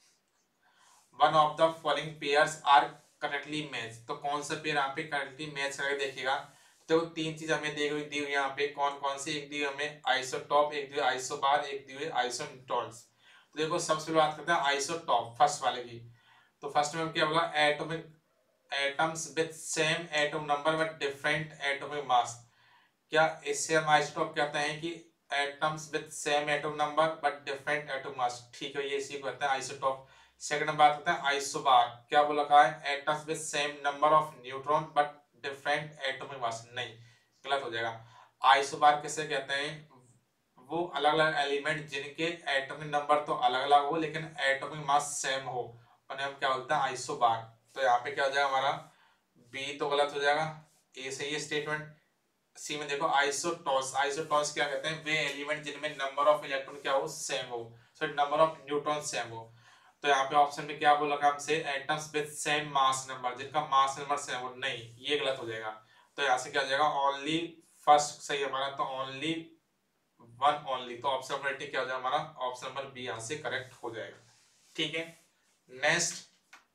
one of the following pairs are correctly match, तो कौन सा पेयर यहाँ पे करेक्टली मैच करके देखिएगा। तो तीन चीज हमें दी हुई यहाँ पे, कौन कौन सी, एक दी हमें आइसोटॉप, एक दी आइसोबार, एक दी हुई आइसोटॉन्स। तो देखो सबसे बात करते हैं आइसोटॉप फर्स्ट वाले की। तो फर्स्ट में क्या बोला, atomic atoms with same atom number but different atomic mass, क्या इससे हम आइसोटॉप कहते हैं कि atoms with same atom number but different atom mass, ठीक है, ये इसी को कहते हैं आइसोटॉप। सेकंड बात करते हैं आइसोबार, क्या बोला कहा है, atoms with same number of neutron but different atomic mass, नहीं, गलत हो जाएगा। आइसोबार किसे कहते हैं, वो अलग अलग एलिमेंट जिनके एटॉमिक नंबर तो अलग अलग हो लेकिन एटॉमिक मास सेम हो, उन्हें हम क्या बोलते हैं आइसोबार। तो यहाँ पे क्या हो जाएगा हमारा, बी तो गलत हो जाएगा, ए सही है स्टेटमेंट। सी में देखो आइसोटॉन्स, आइसोटॉन्स क्या कहते हैं, वे एलिमेंट जिनमें नंबर ऑफ इलेक्ट्रॉन क्या हो सेम हो, sorry number of neutron same हो। तो यहाँ पे ऑप्शन में क्या बोला हमसे, atoms with same mass number, जिनका मास नंबर सेम हो, नहीं, ये गलत हो जाएगा। तो यहाँ से क्या हो जाएगा, ओनली फर्स्ट सही है हमारा, तो ओनली वन ओनली, तो ऑप्शन नंबर क्या हो जाएगा हमारा, ऑप्शन नंबर बी यहाँ से करेक्ट हो जाएगा। ठीक है। नेक्स्ट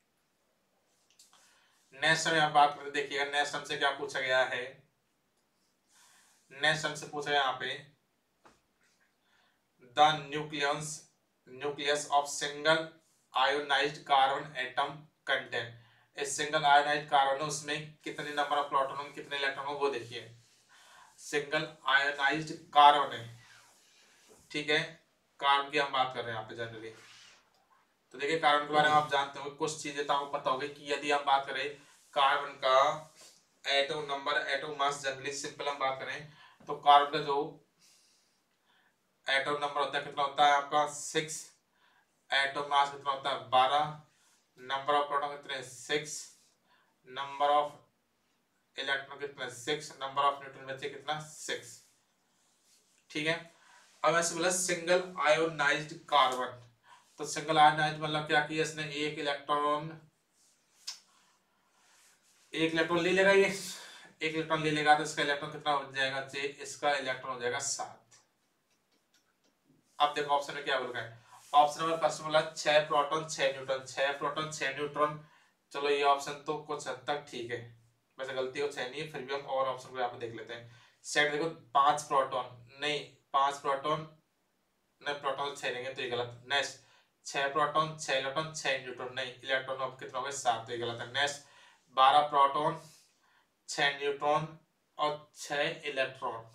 नेक्स्ट हम यहाँ बात करते, देखिएगा नेक्स्ट हमसे क्या पूछा गया है। नेक्स्ट हमसे पूछा गया यहाँ पे the nucleus of single ionized carbon atom contain. इस सिंगल आयोनाइज्ड कार्बन उसमें कितने नंबर ऑफ प्रोटॉन कितने इलेक्ट्रॉन हो वो देखिए। सिंगल आयोनाइज्ड कार्बन है, ठीक है, कार्बन की हम बात कर रहे हैं यहाँ पे जनरली। तो देखिए कार्बन के बारे में आप जानते हो कुछ चीजें तो आपको पता होगी कि यदि हम बात करें कार्बन का atom number, atom mass, generally simple हम बात करें तो कार्बन का जो एटम नंबर होता है कितना होता है आपका 6, एटम मास कितना होता है 12, नंबर ऑफ प्रोटॉन कितने 6, नंबर ऑफ इलेक्ट्रॉन कितना 6, नंबर ऑफ न्यूट्रॉन बचे कितना 6, ठीक है। अब ऐसे बोला सिंगल आयोनाइज्ड कार्बन, तो सिंगल आयोनाइज्ड मतलब क्या किया इसने, एक इलेक्ट्रॉन ले लेगा, ये एक इलेक्ट्रॉन ले लेगा तो इसका इलेक्ट्रॉन कितना हो जाएगा 6, इसका इलेक्ट्रॉन हो जाएगा 7। अब देखो ऑप्शन में क्या बोल रहा है, ऑप्शन नंबर फर्स्ट बोला 6 प्रोटॉन 6 न्यूट्रॉन, 6 प्रोटॉन 6 न्यूट्रॉन। चलो ये ऑप्शन तो कुछ हद तक ठीक है, वैसे गलती हो 6 नहीं है, फिर भी हम और ऑप्शन को यहाँ पे देख लेते हैं। सेट देखो 5 प्रोटॉन नहीं, 5 प्रोटॉन नहीं, प्रोटॉन 6 लेंगे तो ये गलत। नेक्स्ट 6 प्रोटॉन 6 इलेक्ट्रॉन 6 न्यूट्रॉन, नहीं इलेक्ट्रॉन अब कितना हो गया 7, तो ये गलत है। नेक्स्ट 12 प्रोटॉन 6 न्यूट्रॉन और 6 इलेक्ट्रॉन,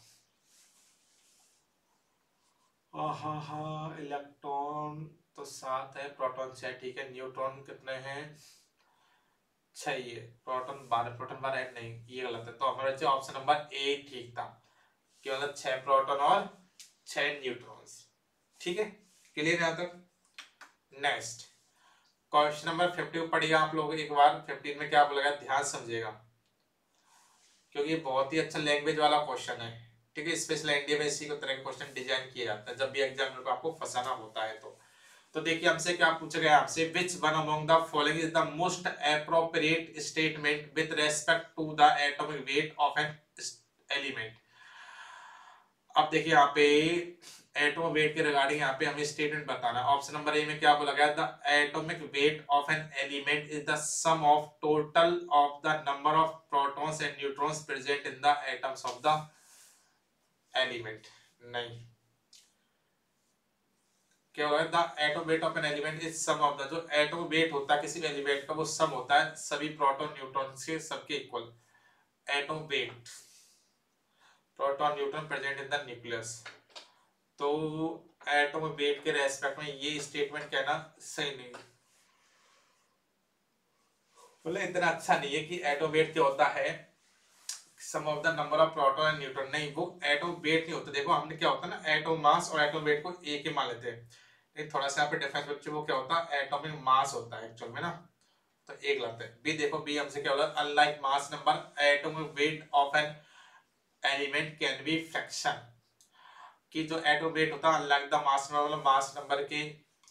इलेक्ट्रॉन तो 7 है, प्रोटॉन 6, ठीक है। न्यूट्रॉन कितने हैं 6, ये प्रोटॉन 12, प्रोटॉन 12 ऐड नहीं, ये गलत है। तो हमारा जो ऑप्शन नंबर ए ठीक था कि मतलब 6 प्रोटॉन और 6 न्यूट्रॉन्स, ठीक है, क्लियर यहां तक। नेक्स्ट क्वेश्चन नंबर 50 पढ़िएगा आप लोग एक बार। 15 में क्या बोला गया ध्यान समझिएगा, क्योंकि बहुत ही अच्छा लैंग्वेज वाला क्वेश्चन है, ठीक है। स्पेशल एनडीए में इसी को तरह के क्वेश्चन डिजाइन किया जाता है जब भी एग्जामिनर को आपको फंसाना होता है। तो देखिए हमसे क्या पूछा गया, आपसे which one among the following is the most appropriate statement with respect to the atomic weight of an element. अब देखिए यहाँ पे एटॉमिक वेट के रिगार्डिंग यहाँ पे हमें स्टेटमेंट बताना है। ऑप्शन नंबर ए में क्या बोला गया, the atomic weight of an element is the sum of total of the number of protons and neutrons present in the atoms of the element. नहीं, क्या होगा, the atomic weight of an element is sum of the, जो atomic weight होता है किसी भी element का वो सम होता है सभी प्रोटॉन न्यूट्रॉन के सबके equal. Atomic weight proton neutron present in the nucleus, तो एटॉमिक वेट के रेस्पेक्ट में ये स्टेटमेंट कहना सही नहीं, बोले इतना अच्छा नहीं है कि एटॉमिक वेट क्या होता है sum of the number of proton and neutron, नहीं वो एटॉमिक वेट नहीं होता। देखो हमने क्या होता है ना एटॉमिक मास और एटॉमिक वेट को एक ही मान लेते हैं, लेकिन थोड़ा सा यहाँ पे डिफरेंस बच्चे वो क्या होता है एटॉमिक मास होता है एक्चुअल में ना, तो एक लगता है। बी देखो बी हमसे क्या बोला, unlike mass number atomic weight of an element can be fraction, कि जो एटॉमिक वेट होता है अनलाइक द मास नंबर, मतलब मास नंबर के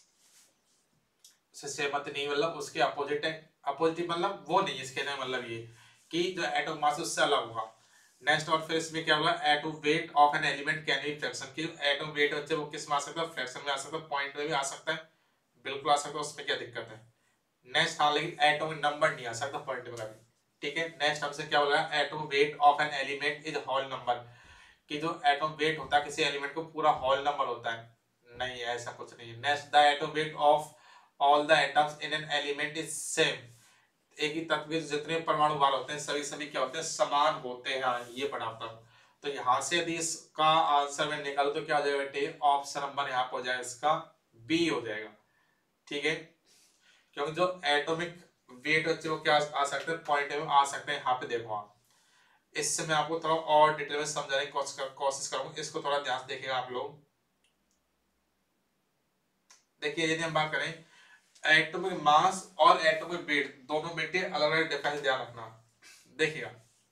से सहमत नहीं, मतलब उसके अपोजिट है, अपोजिट मतलब वो नहीं, इसके लिए मतलब ये कि जो एटॉमिक मास उससे अलग होगा। नेक्स्ट और फिर इसमें क्या होगा, atomic weight of an element can be fraction, कि एटॉमिक वेट बच्चे वो किस में आ सकता है फ्रैक्शन में आ सकता है, पॉइंट में भी आ सकता है, बिल्कुल आ सकता है, उसमें क्या दिक्कत है। नेक्स्ट हाँ लेकिन एटॉमिक नंबर नहीं आ सकता पॉइंट में कभी, ठीक है। नेक्स्ट हमसे क्या बोला, atomic weight of an element is whole number, कि जो एटॉमिक वेट होता है किसी एलिमेंट को पूरा होल नंबर होता है, नहीं ऐसा कुछ नहीं है। Next the atomic weight of all the atoms in an element is same, एक ही तत्व के जितने परमाणु भार होते हैं सभी सभी क्या होते हैं समान होते हैं, हाँ ये पढ़ा था। तो यहाँ से यदि इसका आंसर मैं निकालू तो क्या हो जाएगा बेटे, ऑप्शन नंबर यहाँ पे हो जाएगा इसका बी हो जाएगा, ठीक है। क्योंकि जो एटॉमिक वेट बच्चे वो क्या आ सकते हैं पॉइंट में आ सकते हैं, यहाँ पे देखो आप, इससे मैं आपको थोड़ा और डिटेल में समझाने की कोशिश करूंगा, इसको थोड़ा ध्यान से देखिएगा आप लोग। देखिए यदि हम बात करें एटॉमिक मास और एटॉमिक वेट दोनों बेटे अलग अलग डिफरेंस ध्यान रखना, देखिएगा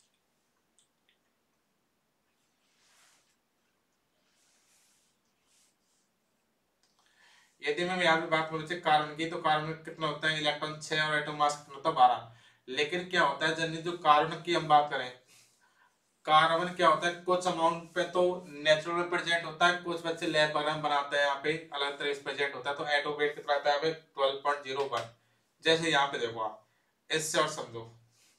यदि मैं यहाँ पे बात करूँ कार्बन की, तो कार्बन में कितना होता है इलेक्ट्रॉन 6 और एटॉमिक मास कितना होता है 12। लेकिन क्या होता है जनरली जो कार्बन की हम बात करें, कार्बन क्या होता है कुछ अमाउंट पे तो नेचुरल में प्रेजेंट होता है, कुछ बच्चे लैब वगैरह बनाते हैं यहाँ पे अलग तरह से प्रेजेंट होता है, तो एटॉमिक वेट कितना आता है 12.01। जैसे यहाँ पे देखो आप इससे और समझो,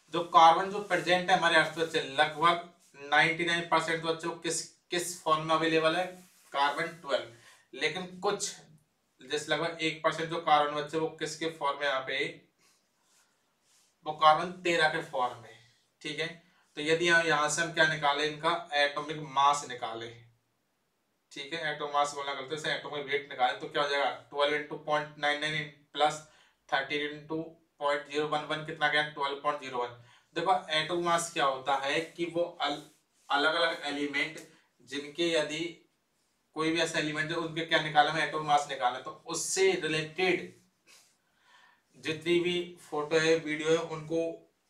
जो कार्बन जो प्रेजेंट है हमारे अर्थ पे बच्चे लगभग 99% बच्चों किस किस फॉर्म में अवेलेबल है, कार्बन 12। लेकिन कुछ जैसे लगभग 1% जो कार्बन बच्चे वो किसके फॉर्म में यहाँ पे, वो कार्बन 13 के फॉर्म में। ठीक है, तो यदि यहाँ से हम क्या निकाले, इनका एटॉमिक मास निकाले, ठीक है, एटॉमिक मास बोलना गलत है, एटॉमिक वेट निकाले तो क्या हो जाएगा 12 इंटू 0.99 प्लस 13 इंटू 0.011 कितना गया 12.01। देखो एटॉमिक मास क्या होता है कि वो अलग अलग एलिमेंट जिनके यदि कोई भी ऐसा एलिमेंट है उनके क्या निकाला है एटॉमिक मास निकाला, तो उससे रिलेटेड जितनी भी फोटो है वीडियो है उनको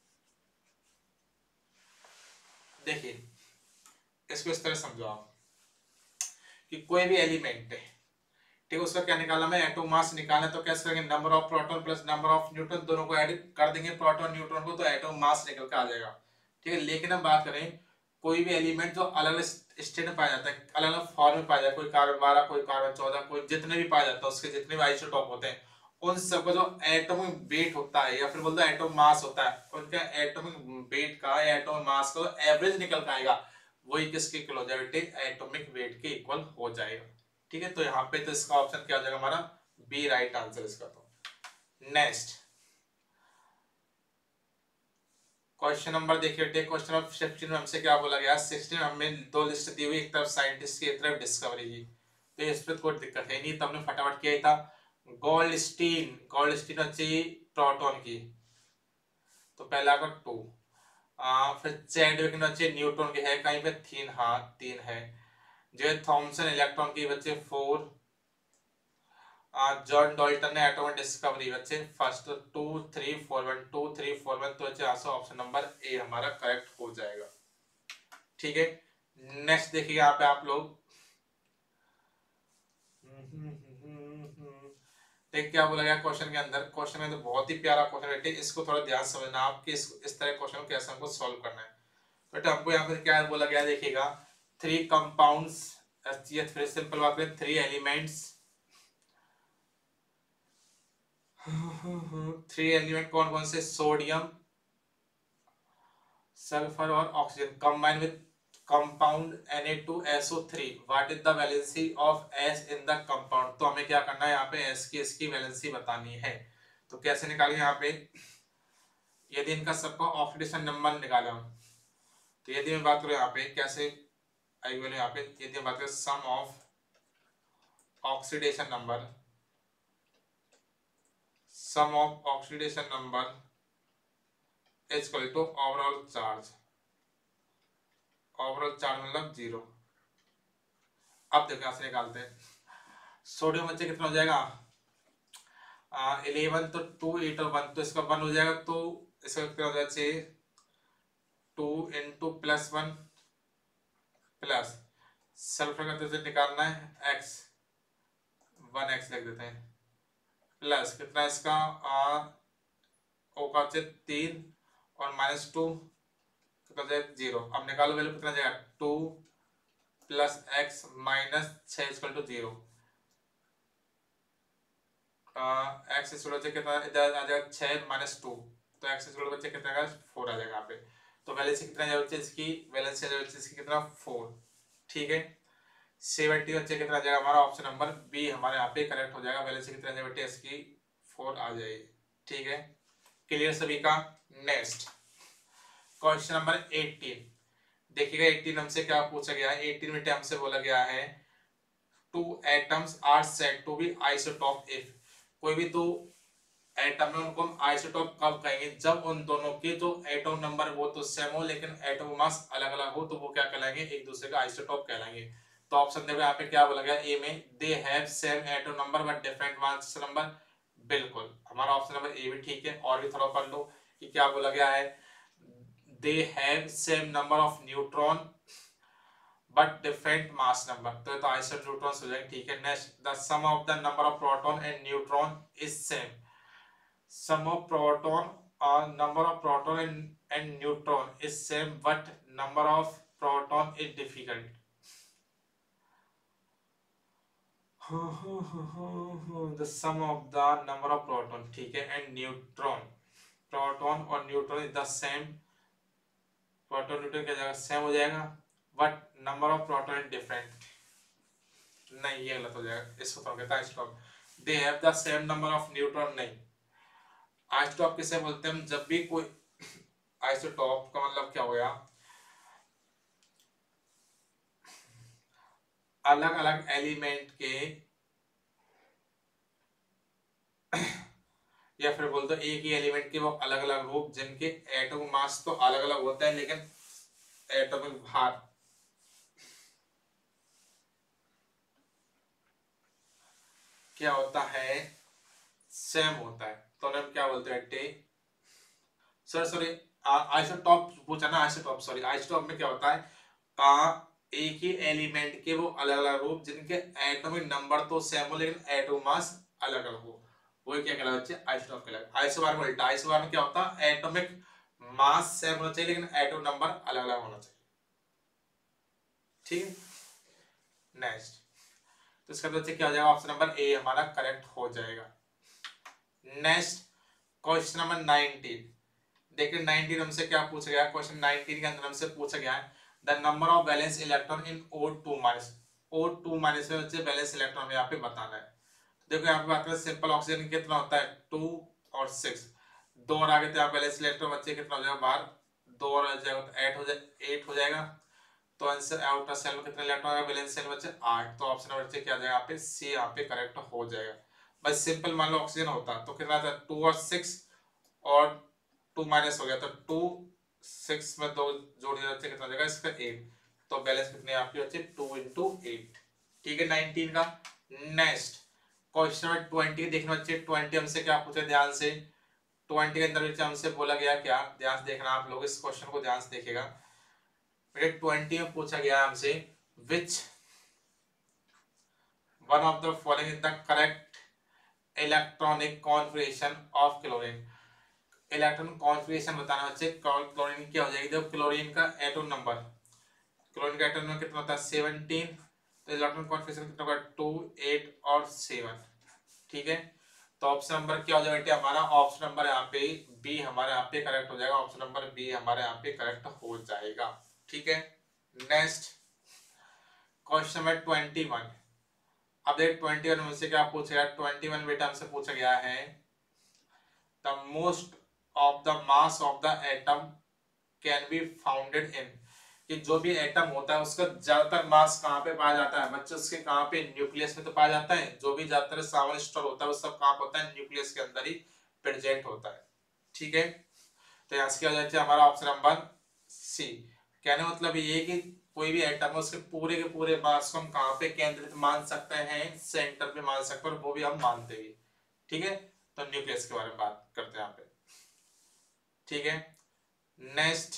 देखिए। इसको इस तरह समझो आप कि कोई भी एलिमेंट है, ठीक है, उसका क्या निकाला मैं एटॉमिक मास निकालना, तो कैसे करेंगे number of proton plus number of neutron दोनों को ऐड कर देंगे प्रोटॉन न्यूट्रॉन को, तो एटॉमिक मास निकल के आ जाएगा। ठीक है, लेकिन हम बात करें कोई भी एलिमेंट जो अलग अलग स्टेट में पाया जाता है, अलग अलग फॉर्म में पाया जाता है, कोई कार्बन 12 कोई कार्बन 14 कोई जितने भी पाया जाता है उसके जितने भी आइसोटॉप होते हैं, उन सबका जो एटॉमिक वेट होता है या फिर बोलते हैं एटॉमिक मास होता है, उनका एटॉमिक वेट का या एटॉमिक मास का एवरेज निकल के आएगा, वही किसके इक्वल हो जाएगा, एटॉमिक वेट के इक्वल हो जाएगा। ठीक है, तो यहाँ पे तो इसका ऑप्शन क्या हो जाएगा हमारा बी राइट आंसर इसका। तो नेक्स्ट क्वेश्चन नंबर देखिए, क्वेश्चन नंबर 16 में हमसे क्या बोला गया, 16 हमें दो लिस्ट दी हुई, एक तरफ साइंटिस्ट की एक तरफ डिस्कवरी की, तो इस पर कोई दिक्कत है नहीं, तो हमने फटाफट किया ही था। गोल्डस्टीन अच्छी प्रोटॉन की, तो पहला का 2, फिर चैडविक अच्छे न्यूट्रॉन की है कहीं पे 3, हाँ 3 है। जो थॉमसन इलेक्ट्रॉन की बच्चे 4, जॉन डॉल्टन ने एटॉमिक डिस्कवरी बच्चे फर्स्ट, 2 3 4 1 2 3 4 1, तो बच्चे आंसर ऑप्शन नंबर ए हमारा करेक्ट हो जाएगा। ठीक है, नेक्स्ट देखिए यहाँ पे आप लोग देख क्या बोला गया क्वेश्चन के अंदर, क्वेश्चन में तो बहुत ही प्यारा क्वेश्चन बेटे, इसको थोड़ा ध्यान समझना आपके इस तरह क्वेश्चन कैसे हमको सॉल्व करना है। बेटा हमको यहाँ पे क्या बोला गया देखिएगा, 3 कंपाउंड्स, फिर सिंपल बात करें 3 एलिमेंट्स, 3 एलिमेंट कौन कौन से, सोडियम सल्फर और oxygen combine with compound Na2SO3, what is the valency of S in the compound. तो हमें क्या करना है यहाँ पे S की इसकी वैलेंसी बतानी है, तो कैसे निकालेंगे यहाँ पे, यदि इनका सबका ऑक्सीडेशन नंबर निकाला, तो यदि मैं बात करूँ यहाँ पे कैसे आई बोले यहाँ पे, यदि हम बात करें sum of oxidation number, sum of oxidation number is equal to overall charge, overall charge मतलब 0। अब देखो यहां से निकालते हैं, सोडियम बच्चे कितना हो जाएगा 11, तो 2 8 और 1, तो इसका 1 हो जाएगा, तो इसका कितना हो जाएगा 2 इंटू प्लस 1 प्लस सल्फर का तो निकालना है x, 1x लिख देते हैं, प्लस कितना इसका ओ का 3 और -2 कितना जाएगा 0। अब निकालो वैल्यू कितना जाएगा 2 plus x minus 6 equal to 0, x square बच्चे कितना इधर आ जाएगा 6 -2, तो एक्स स्क्वायर बच्चे कितना आएगा 4 आ जाएगा यहाँ पे, तो वैलेंसी कितना जाएगा बच्चे इसकी, वैलेंसी आ जाएगा बच्चे इसकी कितना 4। ठीक है, 70 बच्चे कितना आ जाएगा हमारा ऑप्शन नंबर बी हमारे यहाँ पे करेक्ट हो जाएगा, वैलेंसी कितना जाएगा बच्चे इसकी 4 आ जाएगी। ठीक है, क्लियर सभी का। नेक्स्ट क्वेश्चन नंबर 18 देखिएगा, 18 हमसे क्या पूछा गया है, 18 में हमसे बोला गया है 2 atoms are said to be isotope if, कोई भी 2 एटम है उनको हम आइसोटोप कब कहेंगे, जब उन दोनों के जो एटॉम नंबर वो तो सेम हो लेकिन एटॉम मास अलग अलग हो, तो वो क्या कहलाएंगे, एक दूसरे का आइसोटोप कहलाएंगे। तो ऑप्शन देखो यहाँ पे क्या बोला गया, ए में they have same atom number but different mass number, बिल्कुल हमारा ऑप्शन नंबर ए भी ठीक है। और भी थोड़ा पढ़ लो कि क्या बोला गया है, they have same number of neutron but different mass number, तो आइसोटोप न्यूट्रॉन्स हो जाएंगे। ठीक है, next the sum of the number of proton and neutron is same, sum of proton number of proton and neutron is same but number of proton is difficult। the sum of the number of proton, ठीक है, and neutron proton और neutron is the same, proton neutron क्या जाएगा same हो जाएगा, but number of proton is different, नहीं ये गलत हो जाएगा, इसको तो कहता है isotope. They have the same number of neutron, नहीं। आइसोटॉप किसे बोलते हैं हम, जब भी कोई आइसोटॉप का मतलब क्या हो गया, अलग अलग एलिमेंट के या फिर बोल दो एक ही एलिमेंट के वो अलग अलग रूप जिनके एटॉमिक मास तो अलग अलग होता है लेकिन एटॉमिक भार क्या होता है, सेम होता है, तो हम क्या बोलते हैं टे, सॉरी आइसोटॉप पूछा ना, आइसोटॉप सॉरी, आइसोटॉप में क्या होता है, एक ही एलिमेंट के वो अलग अलग रूप जिनके एटॉमिक नंबर तो सेम हो लेकिन एटॉमिक मास अलग अलग हो, वो क्या कहलाता है आइसोटॉप कहलाता है। आइसोबार में उल्टा, आइसोबार में क्या होता है एटॉमिक मास सेम होना चाहिए लेकिन एटॉमिक नंबर अलग अलग होना चाहिए, ठीक है। नेक्स्ट, तो इसका बच्चे क्या हो जाएगा, ऑप्शन नंबर ए हमारा करेक्ट हो जाएगा। नेक्स्ट क्वेश्चन नंबर 19, देखिए 19 हमसे क्या पूछा गया, क्वेश्चन 19 के अंदर हमसे पूछा गया है the number of valence electron in O2 minus, O2 minus में बच्चे वैलेंस इलेक्ट्रॉन यहाँ पे बताना है। देखो यहाँ पे बात करें सिंपल ऑक्सीजन कितना होता है 2 और 6, दो और आगे तो यहाँ वैलेंस इलेक्ट्रॉन बच्चे कितना हो जाएगा बाहर, दो और आ जाएगा तो 8 हो जाएगा, तो आंसर आउटर सेल में कितने इलेक्ट्रॉन आएगा, वैलेंस सेल बच्चे 8, तो ऑप्शन नंबर बच्चे क्या आ जाएगा यहाँ पे सी यहाँ पे करेक्ट हो जाएगा। बस सिंपल मान लो ऑक्सीजन होता तो कितना था 2 और 6 और 2 माइनस हो गया तो 2 6 में 2 जोड़ दिया बच्चे कितना हो जाएगा इसका 8, तो बैलेंस कितने आपके बच्चे 2 into 8, ठीक है 19 का। नेक्स्ट क्वेश्चन नंबर 20 देखना बच्चे, 20 हमसे क्या पूछे ध्यान से, 20 के अंदर बच्चे हमसे बोला गया क्या, ध्यान से देखना आप लोग इस क्वेश्चन को ध्यान से देखिएगा। 20 में पूछा गया हमसे which one of the following is the correct electronic configuration of chlorine, electron configuration बताना बच्चे, क्लोरीन क्या हो जाएगी, देखो क्लोरीन का एटॉम नंबर, क्लोरीन का एटॉम नंबर कितना होता है 17, तो इलेक्ट्रॉन कॉन्फिगरेशन कितना होगा 2 8 और 7, ठीक है। तो ऑप्शन नंबर क्या हो जाएगा हमारा, ऑप्शन नंबर यहाँ पे बी हमारे यहाँ पे करेक्ट हो जाएगा, ऑप्शन नंबर बी हमारे यहाँ पे करेक्ट हो जाएगा, ठीक है। नेक्स्ट क्वेश्चन नंबर 21, अब देख 21 में से क्या पूछा गया, 21 बेटा हमसे पूछा गया है the most of the mass of the atom can be founded in, कि जो भी एटम होता है उसका ज्यादातर मास कहाँ पे पाया जाता है बच्चों, उसके कहाँ पे न्यूक्लियस में तो पाया जाता है, जो भी ज्यादातर सामान स्टोर होता है वो सब कहाँ होता है न्यूक्लियस के अंदर ही प्रेजेंट होता है, ठीक है। तो यहाँ से क्या हो जाता है हमारा ऑप्शन नंबर सी, कहने मतलब ये कि कोई भी एटम है उसके पूरे के पूरे मास को हम कहाँ पे केंद्रित मान सकते हैं, सेंटर पे मान सकते हैं, और वो भी हम मानते हैं, ठीक है। तो न्यूक्लियस के बारे में बात करते हैं यहाँ पे, ठीक है। नेक्स्ट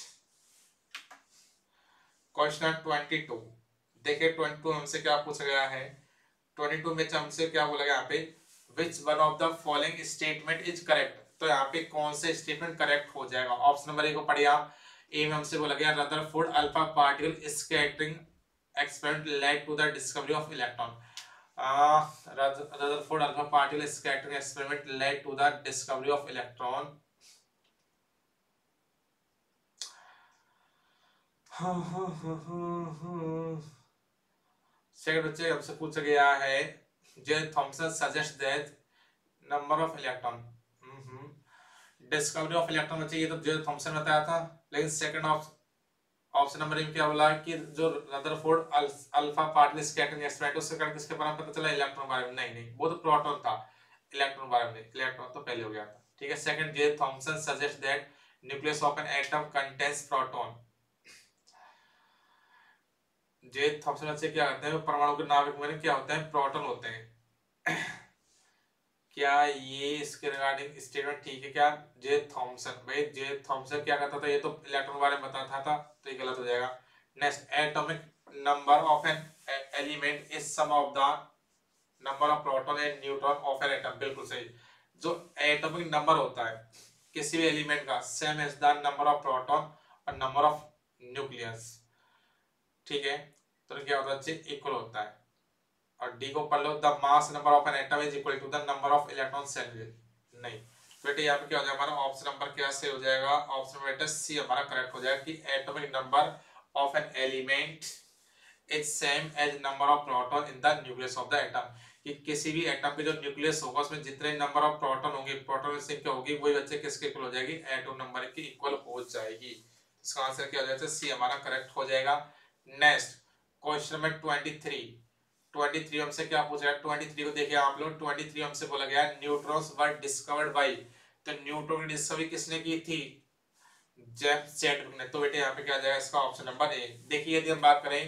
क्वेश्चन 22, देखिए 22 हमसे क्या पूछा गया है, 22 में हमसे क्या बोला गया यहाँ पे which one of the following statement is correct, तो यहाँ पे कौन से स्टेटमेंट करेक्ट हो जाएगा, ऑप्शन नंबर ए को पढ़िए आप, ए में हमसे बोला गया Rutherford alpha particle scattering experiment led to the discovery of electron, Rutherford alpha particle scattering experiment led to the discovery of electron, second बच्चे हमसे पूछा गया है J Thomson suggest that number of electron, discovery of electron बच्चे ये तो J Thomson बताया था, लेकिन सेकंड ऑप्शन नंबर में क्या बोला कि जो Rutherford alpha particle scattering experiment उसके कारण किसके बारे में पता चला, इलेक्ट्रॉन बारे में, नहीं नहीं वो तो प्रोटॉन था, इलेक्ट्रॉन बारे में, इलेक्ट्रॉन तो पहले हो गया था, ठीक है। Second J Thomson suggest that nucleus of an atom contains proton, J Thomson से क्या करते हैं परमाणु के नाभिक में क्या होते हैं प्रोटॉन होते हैं क्या ये इसके रिगार्डिंग स्टेटमेंट ठीक है क्या, जे थॉमसन, भाई जे थॉमसन क्या करता था, ये तो इलेक्ट्रॉन बारे में बताता था, तो ये गलत हो जाएगा। Next atomic number of an element is sum of the number of proton and neutron of an atom, बिल्कुल सही, जो एटॉमिक नंबर होता है किसी भी एलिमेंट का same as the number of proton और नंबर ऑफ न्यूक्लियस, ठीक है। तो क्या होता है इक्वल होता है, और डी को पढ़ लो the mass number of an atom is equal to the number of electron shell, नहीं बेटे यहाँ पे क्या हो जाएगा हमारा ऑप्शन नंबर क्या से हो जाएगा, ऑप्शन नंबर सी हमारा करेक्ट हो जाएगा कि atomic number of an element is same as number of proton in the nucleus of the atom, कि किसी भी एटम के जो न्यूक्लियस होगा उसमें जितने नंबर ऑफ प्रोटॉन होंगे, प्रोटॉन की संख्या होगी, वही बच्चे किसके इक्वल हो जाएगी, एटॉम नंबर के इक्वल हो जाएगी। इसका आंसर क्या हो जाएगा, सी हमारा करेक्ट हो जाएगा। नेक्स्ट क्वेश्चन नंबर 23 हमसे क्या पूछ रहा है, 23 को देखिए आप लोग, 23 हमसे बोला गया न्यूट्रॉन्स वर डिस्कवर्ड बाय, तो न्यूट्रॉन की डिस्कवरी किसने की थी, जेम्स चैडविक ने। तो बेटे यहाँ पे क्या आ जाएगा, इसका ऑप्शन नंबर ए। देखिए यदि हम बात करें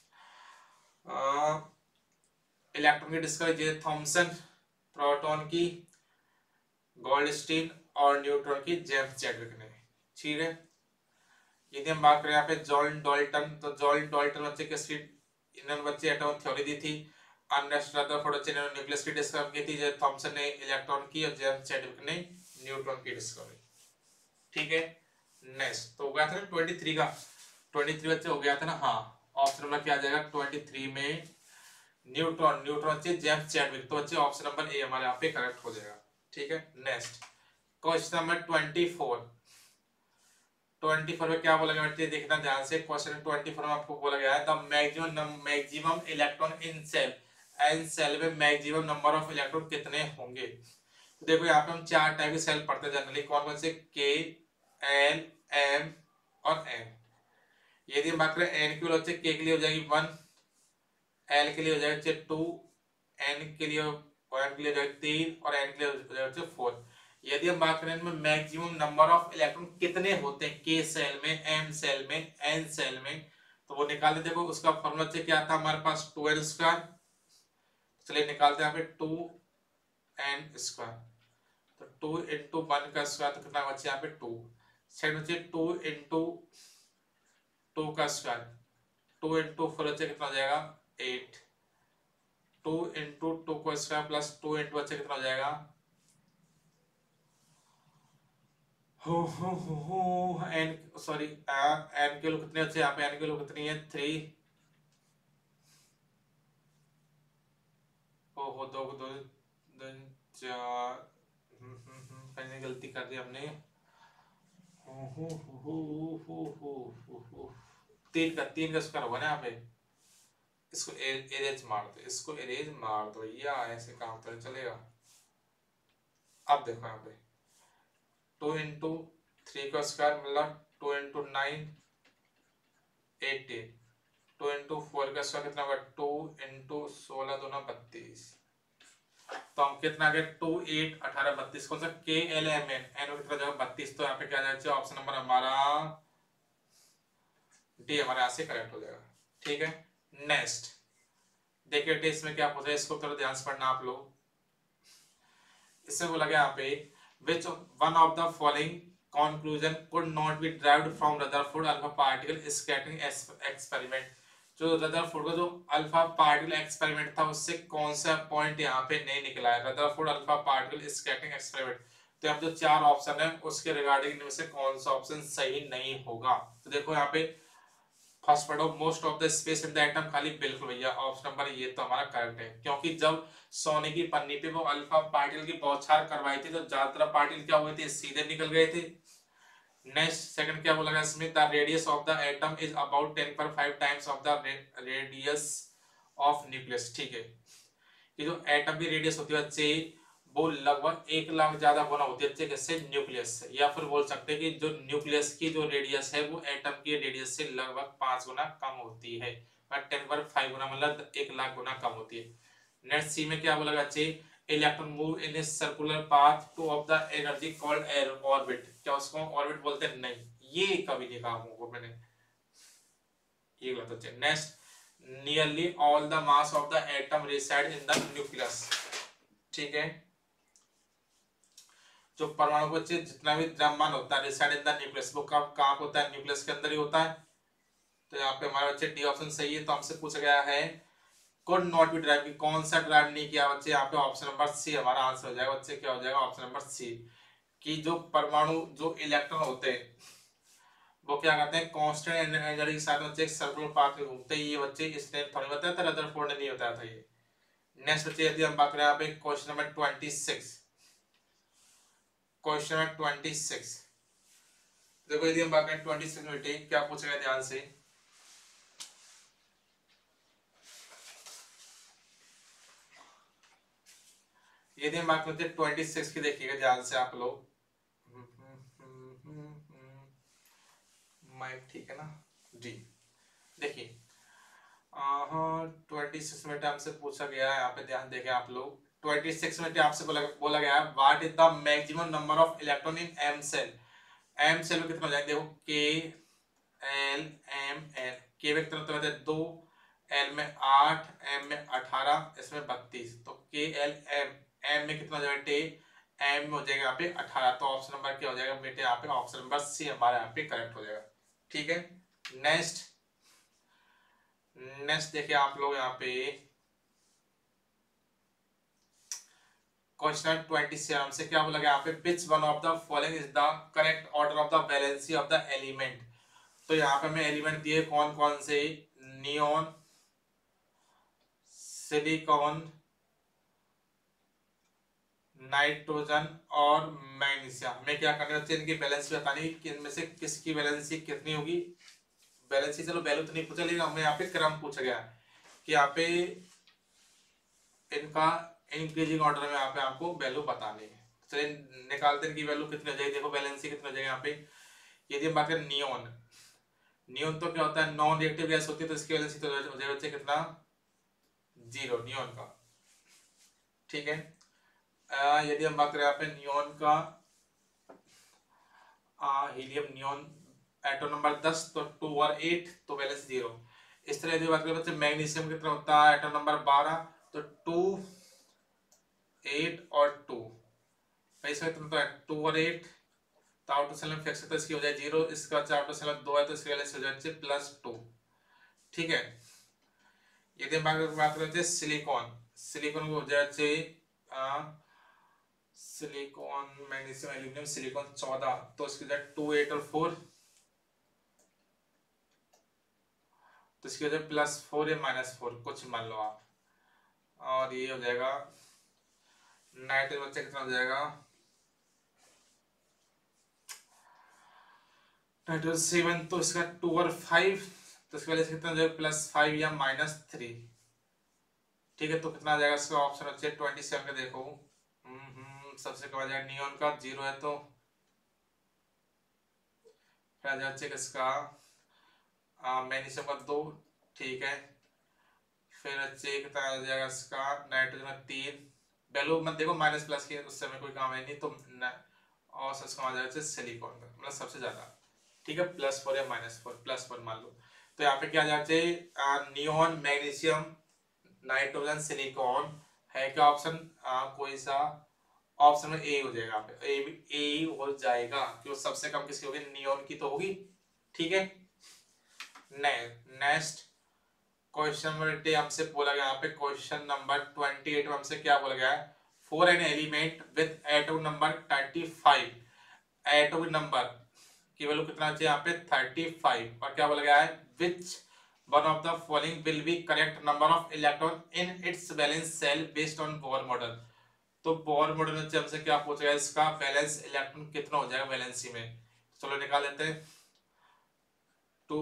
इलेक्ट्रॉन की डिस्कवरी थॉमसन, प्रोटॉन की गोल्डस्टीन और न्यूट्रॉन की जेम्स चैडविक ने, ठीक है। यदि हम बात करें यहाँ पे जॉन डॉल्टन, तो जॉन डॉल्टन बच्चे किसकी, इन्होंने बच्चे एटॉमिक थ्योरी दी थी। अर्नेस्ट रदरफोर्ड बच्चे ने न्यूक्लियस की डिस्कवरी की थी, जेम्स थॉमसन ने इलेक्ट्रॉन की और जेम्स चैडविक ने न्यूट्रॉन की डिस्कवरी, ठीक है। नेक्स्ट तो हो गया था ना 23 का, 23 बच्चे हो गया था ना, हाँ। ऑप्शन नंबर क्या आ जाएगा 23 में, न्यूट्रॉन, न्यूट्रॉन से जेम्स चैडविक, तो बच्चे ऑप्शन नंबर ए हमारे यहाँ पे करेक्ट हो जाएगा, ठीक है। नेक्स्ट क्वेश्चन नंबर 24 में क्या बोला गया बच्चे, देखना ध्यान से। क्वेश्चन 24 में आपको बोला गया है the maximum electron in shell, N shell में मैक्सिमम नंबर ऑफ इलेक्ट्रॉन कितने होंगे। तो देखो यहाँ पे हम चार टाइप के सेल पढ़ते हैं जनरली, कौन कौन से, के, एल, एम और एन। यदि हम बात करें एन की वजह से, के के लिए हो जाएगी 1, एल के लिए हो जाएगा 2, एन के लिए हो जाएगा 3 और एन के लिए हो जाएगा 4। यदि हम बात करें इनमें मैक्सिमम नंबर ऑफ इलेक्ट्रॉन कितने होते हैं के सेल में, एम सेल में, एन सेल में, तो वो निकालते। देखो उसका फॉर्मूला से क्या था हमारे पास 2n², चलिए निकालते हैं यहाँ पे 2n², तो 2 इंटू 1 का स्क्वायर तो कितना बचे यहाँ पे 2, सेकंड बचे 2 इंटू 2 का स्क्वायर, 2 इंटू 4 बचे कितना हो जाएगा 8, 2 इंटू 2 का स्क्वायर प्लस 2 इंटू बचे कितना हो जाएगा, एन सॉरी एन के लोग कितने बचे यहाँ पे, एन के लोग कितनी है 3, हो दो दो 4, मैंने गलती कर दी हमने, 3 का स्क्वायर होगा ना यहाँ पे, इसको एरेज मार दो, इसको एरेज मार दो, या ऐसे काम तो चलेगा। अब देखो यहाँ पे 2 इंटू 3 का स्क्वायर मतलब 2 इंटू 9 18, 2 इंटू 4 का स्क्वायर कितना होगा 2 इंटू 16 दूना 32, तो हम कितना गए 2 8 18 32, कौन सा के एल एम एन, एन कितना जाएगा 32, तो यहाँ पे क्या जाएगा ऑप्शन नंबर हमारा डी हमारे यहाँ से करेक्ट हो जाएगा, ठीक है। नेक्स्ट देखिए टेस्ट में क्या पूछा है, इसको थोड़ा ध्यान से पढ़ना आप लोग। इससे बोला गया यहाँ पे which one of the following conclusion could not be derived from Rutherford alpha particle scattering experiment, जो रदरफोर्ड का जो अल्फा पार्टिकल एक्सपेरिमेंट था उससे कौन सा पॉइंट यहाँ पे नहीं निकला है, Rutherford alpha particle scattering experiment. तो यहाँ जो चार ऑप्शन है उसके रिगार्डिंग इनमें से कौन सा ऑप्शन सही नहीं होगा, तो देखो यहाँ पे first part of most of the space in the atom, खाली बिल्कुल भैया ऑप्शन नंबर ये तो हमारा करेक्ट है, क्योंकि जब सोने की पन्नी पे वो अल्फा पार्टिकल की बौछार करवाई थी तो ज्यादातर पार्टिकल क्या हुए थे, सीधे निकल गए थे। नेक्स्ट सेकंड क्या बोला गया इसमें, the radius of the atom is about 10⁵ times of the radius of nucleus, ठीक है। ये जो एटम की रेडियस होती है बच्चे वो लगभग 1 लाख ज्यादा गुना होती है बच्चे किससे, न्यूक्लियस से, या फिर बोल सकते हैं कि जो न्यूक्लियस की जो रेडियस है वो एटम की रेडियस से लगभग 5 गुना कम होती है, 10⁵ गुना मतलब 1 लाख गुना कम होती है। नेक्स्ट सी में क्या बोला गया बच्चे, electron move in a circular path to of the energy called orbit, क्या उसको ऑर्बिट बोलते हैं, नहीं ये कभी नहीं कहा होगा मैंने, ये गलत बच्चे। Next nearly all the mass of the atom reside in the nucleus, ठीक है। जो परमाणु को जितना भी द्रव्यमान होता है रिसाइड इन द न्यूक्लियस, वो कब कहाँ होता है, न्यूक्लियस के अंदर ही होता है। तो यहाँ पे हमारे बच्चे डी ऑप्शन सही है, तो हमसे पूछा गया है could not be ड्राइव, कौन सा ड्राइव नहीं किया बच्चे, यहाँ पे ऑप्शन नंबर सी हमारा आंसर हो जाएगा बच्चे, क्या हो जाएगा ऑप्शन नंबर सी, कि जो परमाणु जो इलेक्ट्रॉन होते हैं वो क्या करते हैं कांस्टेंट एनर्जी के साथ बच्चे एक सर्कुलर पाथ में घूमते हैं, ये बच्चे इसने थोड़ी बताया था, रदरफोर्ड ने नहीं बताया था ये। नेक्स्ट बच्चे यदि हम बात करें यहाँ पे क्वेश्चन नंबर 26, क्वेश्चन नंबर 26। देखो यदि हम बात करें 26 में बेटे क्या पूछेगा ध्यान से, यदि हम बात करते हैं 26 की, देखिएगा ध्यान से आप लोग। माइक ठीक है ना जी। देखिए 26 मिनट हमसे पूछा गया है, यहाँ पे ध्यान देंगे आप लोग। 26 मिनट आपसे बोला गया है what is the maximum number of electron in M shell. M shell में कितना हो जाएगा, देखो के एल एम एल, के में कितना होता है 2, एल में 8, एम में 18, इसमें 32, तो के एल एम, एम में कितना हो जाएगा टे, एम में हो जाएगा यहाँ पे 18, तो ऑप्शन नंबर क्या हो जाएगा बेटे यहाँ पे, ऑप्शन नंबर सी हमारा यहाँ पे करेक्ट हो जाएगा। ठीक है, नेक्स्ट नेक्स्ट देखिए आप लोग यहाँ पे क्वेश्चन 27 से क्या बोला गया यहाँ पे, which one of the following is the correct order of the valency of the element. तो यहाँ पे हमें एलिमेंट दिए कौन कौन से, नियोन, सिलिकॉन, नाइट्रोजन और मैग्नीशियम। हमें क्या करना है, इनकी वैलेंसी बतानी कि इनमें से किसकी वैलेंसी कितनी होगी। वैलेंसी चलो वैल्यू तो नहीं पूछा, लेकिन हमें यहाँ पे क्रम पूछा गया कि यहाँ पे इनका इंक्रीजिंग ऑर्डर में यहाँ पे आपको वैल्यू बतानी है। चलिए निकालते हैं इनकी वैल्यू कितनी हो जाएगी। देखो वैलेंसी कितनी हो जाएगी यहाँ पे, यदि हम बात करें नियोन, नियोन तो क्या होता है नॉन रिएक्टिव गैस होती है, तो इसकी वैलेंसी तो हो जाएगा कितना 0 नियोन का। ठीक है, यदि हम बात करें यहाँ पे नियोन का, हीलियम नियोन एटॉम नंबर 10 तो 2 और 8 तो वैलेंस 0। इस तरह यदि बात करें बच्चे मैग्नीशियम कितना होता है एटॉम नंबर 12 तो 2 8 और 2, इसमें कितना होता है 2 और 8, तो आउट ऑफ सेवन फिक्स है तो इसकी हो जाए 0, इसका आउट ऑफ सेवन 2 है तो इसकी वैलेंस हो जाए +2। ठीक है, यदि हम बात करते हैं सिलिकॉन, सिलिकॉन को हो जाए सिलिकॉन मैग्नीशियम एल्यूमिनियम सिलिकॉन 14, तो इसकी वजह 2 8 और 4, तो इसकी वजह +4 या -4 कुछ मान लो आप, और ये हो जाएगा नाइट्रोजन बच्चे कितना हो जाएगा, नाइट्रोजन 7, तो इसका 2 और 5, तो इसकी वजह से कितना हो जाएगा +5 या -3। ठीक है, तो कितना आ जाएगा इसका ऑप्शन अच्छे 27 का। देखो सबसे कम आ जाएगा नियोन का 0 है तो फिर आ जाएगा किसका मैग्नीशियम का 2। ठीक है, फिर अच्छे कितना आ जाएगा इसका नाइट्रोजन का 3, वैल्यू मत देखो माइनस प्लस की उससे हमें कोई काम है नहीं, तो और सबसे कम आ जाएगा सिलिकॉन का मतलब सबसे ज्यादा। ठीक है, +4 या -4, +1 मान लो, तो यहाँ पे क्या आ जाएगा नियोन मैग्नीशियम नाइट्रोजन सिलिकॉन है क्या ऑप्शन, कोई सा ऑप्शन में ए हो जाएगा, यहाँ पे ए हो जाएगा क्योंकि सबसे कम किसकी होगी नियोन की तो होगी। ठीक है, नेक्स्ट क्वेश्चन नंबर हमसे बोला गया यहाँ पे क्वेश्चन नंबर 28 में हमसे क्या बोला गया है, for an element with atom number 35, atomic number की वैल्यू कितना चाहिए यहाँ पे 35, और क्या बोला गया है which one of the following will be correct number of electron in its valence shell based on Bohr model. तो बोर मॉडल में हमसे क्या पूछा गया, इसका वैलेंस इलेक्ट्रॉन कितना हो जाएगा वैलेंसी में, चलो निकाल लेते हैं 2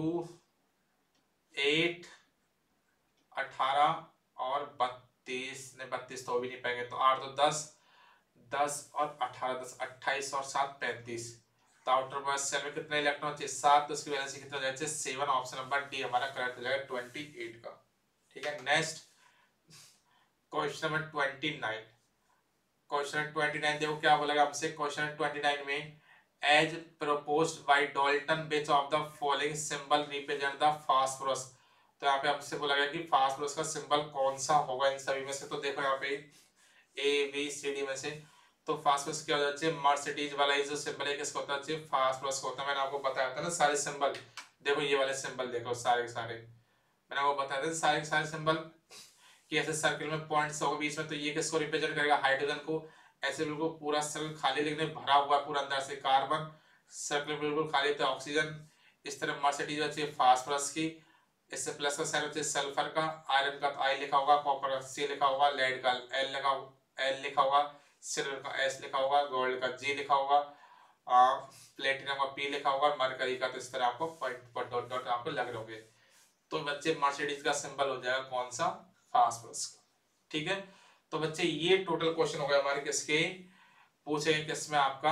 8 18 और 32, नहीं 32 तो हो भी नहीं पाएंगे, तो 8 तो 10 10 और 18 10 28 और 7 35, तो आउटर बॉक्स सेल में कितने इलेक्ट्रॉन चाहिए 7, तो इसकी वैलेंसी कितना हो जाएगा 7, ऑप्शन नंबर डी हमारा करेक्ट हो जाएगा 28 का। ठीक है, नेक्स्ट क्वेश्चन नंबर 29, क्वेश्चन 29 देखो क्या बोलेगा हमसे क्वेश्चन 29 में, as proposed by Dalton which of the following symbol represent the phosphorus. तो यहाँ पे हमसे बोला गया कि फास्फोरस का सिंबल कौन सा होगा इन सभी में से, तो देखो यहाँ पे ए बी सी डी में से, तो फास्फोरस क्या हो जाता है मर्सिडीज वाला ये जो सिंबल है किसका होता है फास्फोरस का होता है। मैंने आपको बताया था ना सारे सिंबल, देखो ये वाले सिंबल देखो सारे के सारे मैंने आपको बताया था सारे के सारे सिंबल कि ऐसे सर्कल में पॉइंट्स होगा बीच में, तो ये किसको रिप्रेजेंट करेगा हाइड्रोजन को। ऐसे बिल्कुल पूरा सर्कल खाली लेकिन भरा हुआ पूरा अंदर से कार्बन, सर्कल बिल्कुल खाली तो ऑक्सीजन। इस तरह मर्सिडीज होती है फास्फोरस की, इससे प्लस का साइन होता है सल्फर का, आयरन का आई लिखा होगा, कॉपर का सी लिखा होगा, लेड का एल लिखा होगा, सिल्वर का एस लिखा होगा, गोल्ड का जी लिखा होगा, प्लेटिनम का पी लिखा होगा, मरकरी का तो इस तरह आपको पॉइंट डॉट डॉट आपको लग रहे होंगे। तो बच्चे मर्सिडीज का सिंबल हो जाएगा कौन सा, फास्फोरस का। ठीक है, तो बच्चे ये टोटल क्वेश्चन हो गए हमारे किसके, पूछे किसमें आपका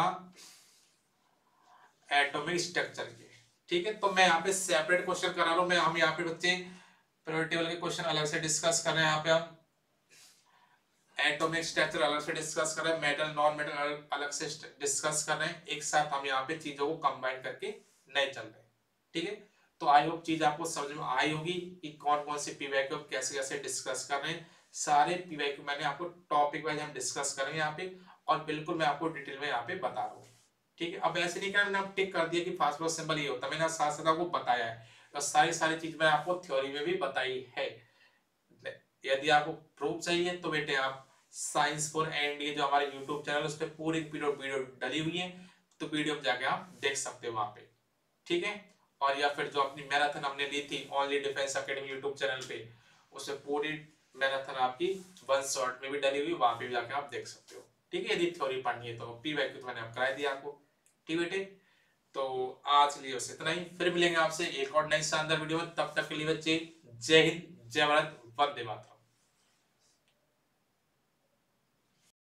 एटॉमिक स्ट्रक्चर के। ठीक है, तो मैं यहाँ पे सेपरेट क्वेश्चन करा रहा हूं, मैं हम यहाँ पे बच्चे पीरियोडिक टेबल के क्वेश्चन अलग से डिस्कस कर रहे हैं, यहाँ पे हम एटॉमिक स्ट्रक्चर अलग से डिस्कस कर रहे हैं, मेटल नॉन मेटल अलग से डिस्कस कर रहे हैं, एक साथ हम यहाँ पे चीजों को कंबाइन करके नहीं चल रहे। ठीक है, तो आई होप चीज आपको समझ में आई होगी कि कौन कौन से पीवाईक्यू कैसे कैसे डिस्कस कर रहे हैं। सारे पीवाईक्यू मैंने आपको टॉपिक वाइज हम डिस्कस करेंगे यहाँ पे, और बिल्कुल मैं आपको डिटेल में यहाँ पे बता रहा हूँ। ठीक है, अब ऐसे नहीं करना, मैंने टिक कर दिया कि फास्फोरस सिंबल ये होता है, मैंने साथ साथ आपको बताया है, तो सारी चीज मैं आपको थ्योरी में भी बताई है। यदि आपको प्रूफ चाहिए तो बेटे आप साइंस फॉर एनडीए जो हमारे यूट्यूब चैनल उस पर पूरी वीडियो डली हुई है, तो वीडियो में जाके आप देख सकते हो वहां पे। ठीक है, और या फिर जो अपनी मैराथन हमने ली थी only defence academy YouTube channel पे, उसमें पूरी मैराथन आपकी वन शॉट में भी डली हुई, वहां पे भी जाके आप देख सकते हो। ठीक है, यदि थ्योरी पढ़नी है तो पीवाईक्यू तो मैंने आप कराई दिया आपको। ठीक बेटे, तो आज लिए बस इतना ही, फिर मिलेंगे आपसे एक और नई शानदार वीडियो में, तब तक के लिए बच्चे जय हिंद, जय भारत, वंदे मातरम।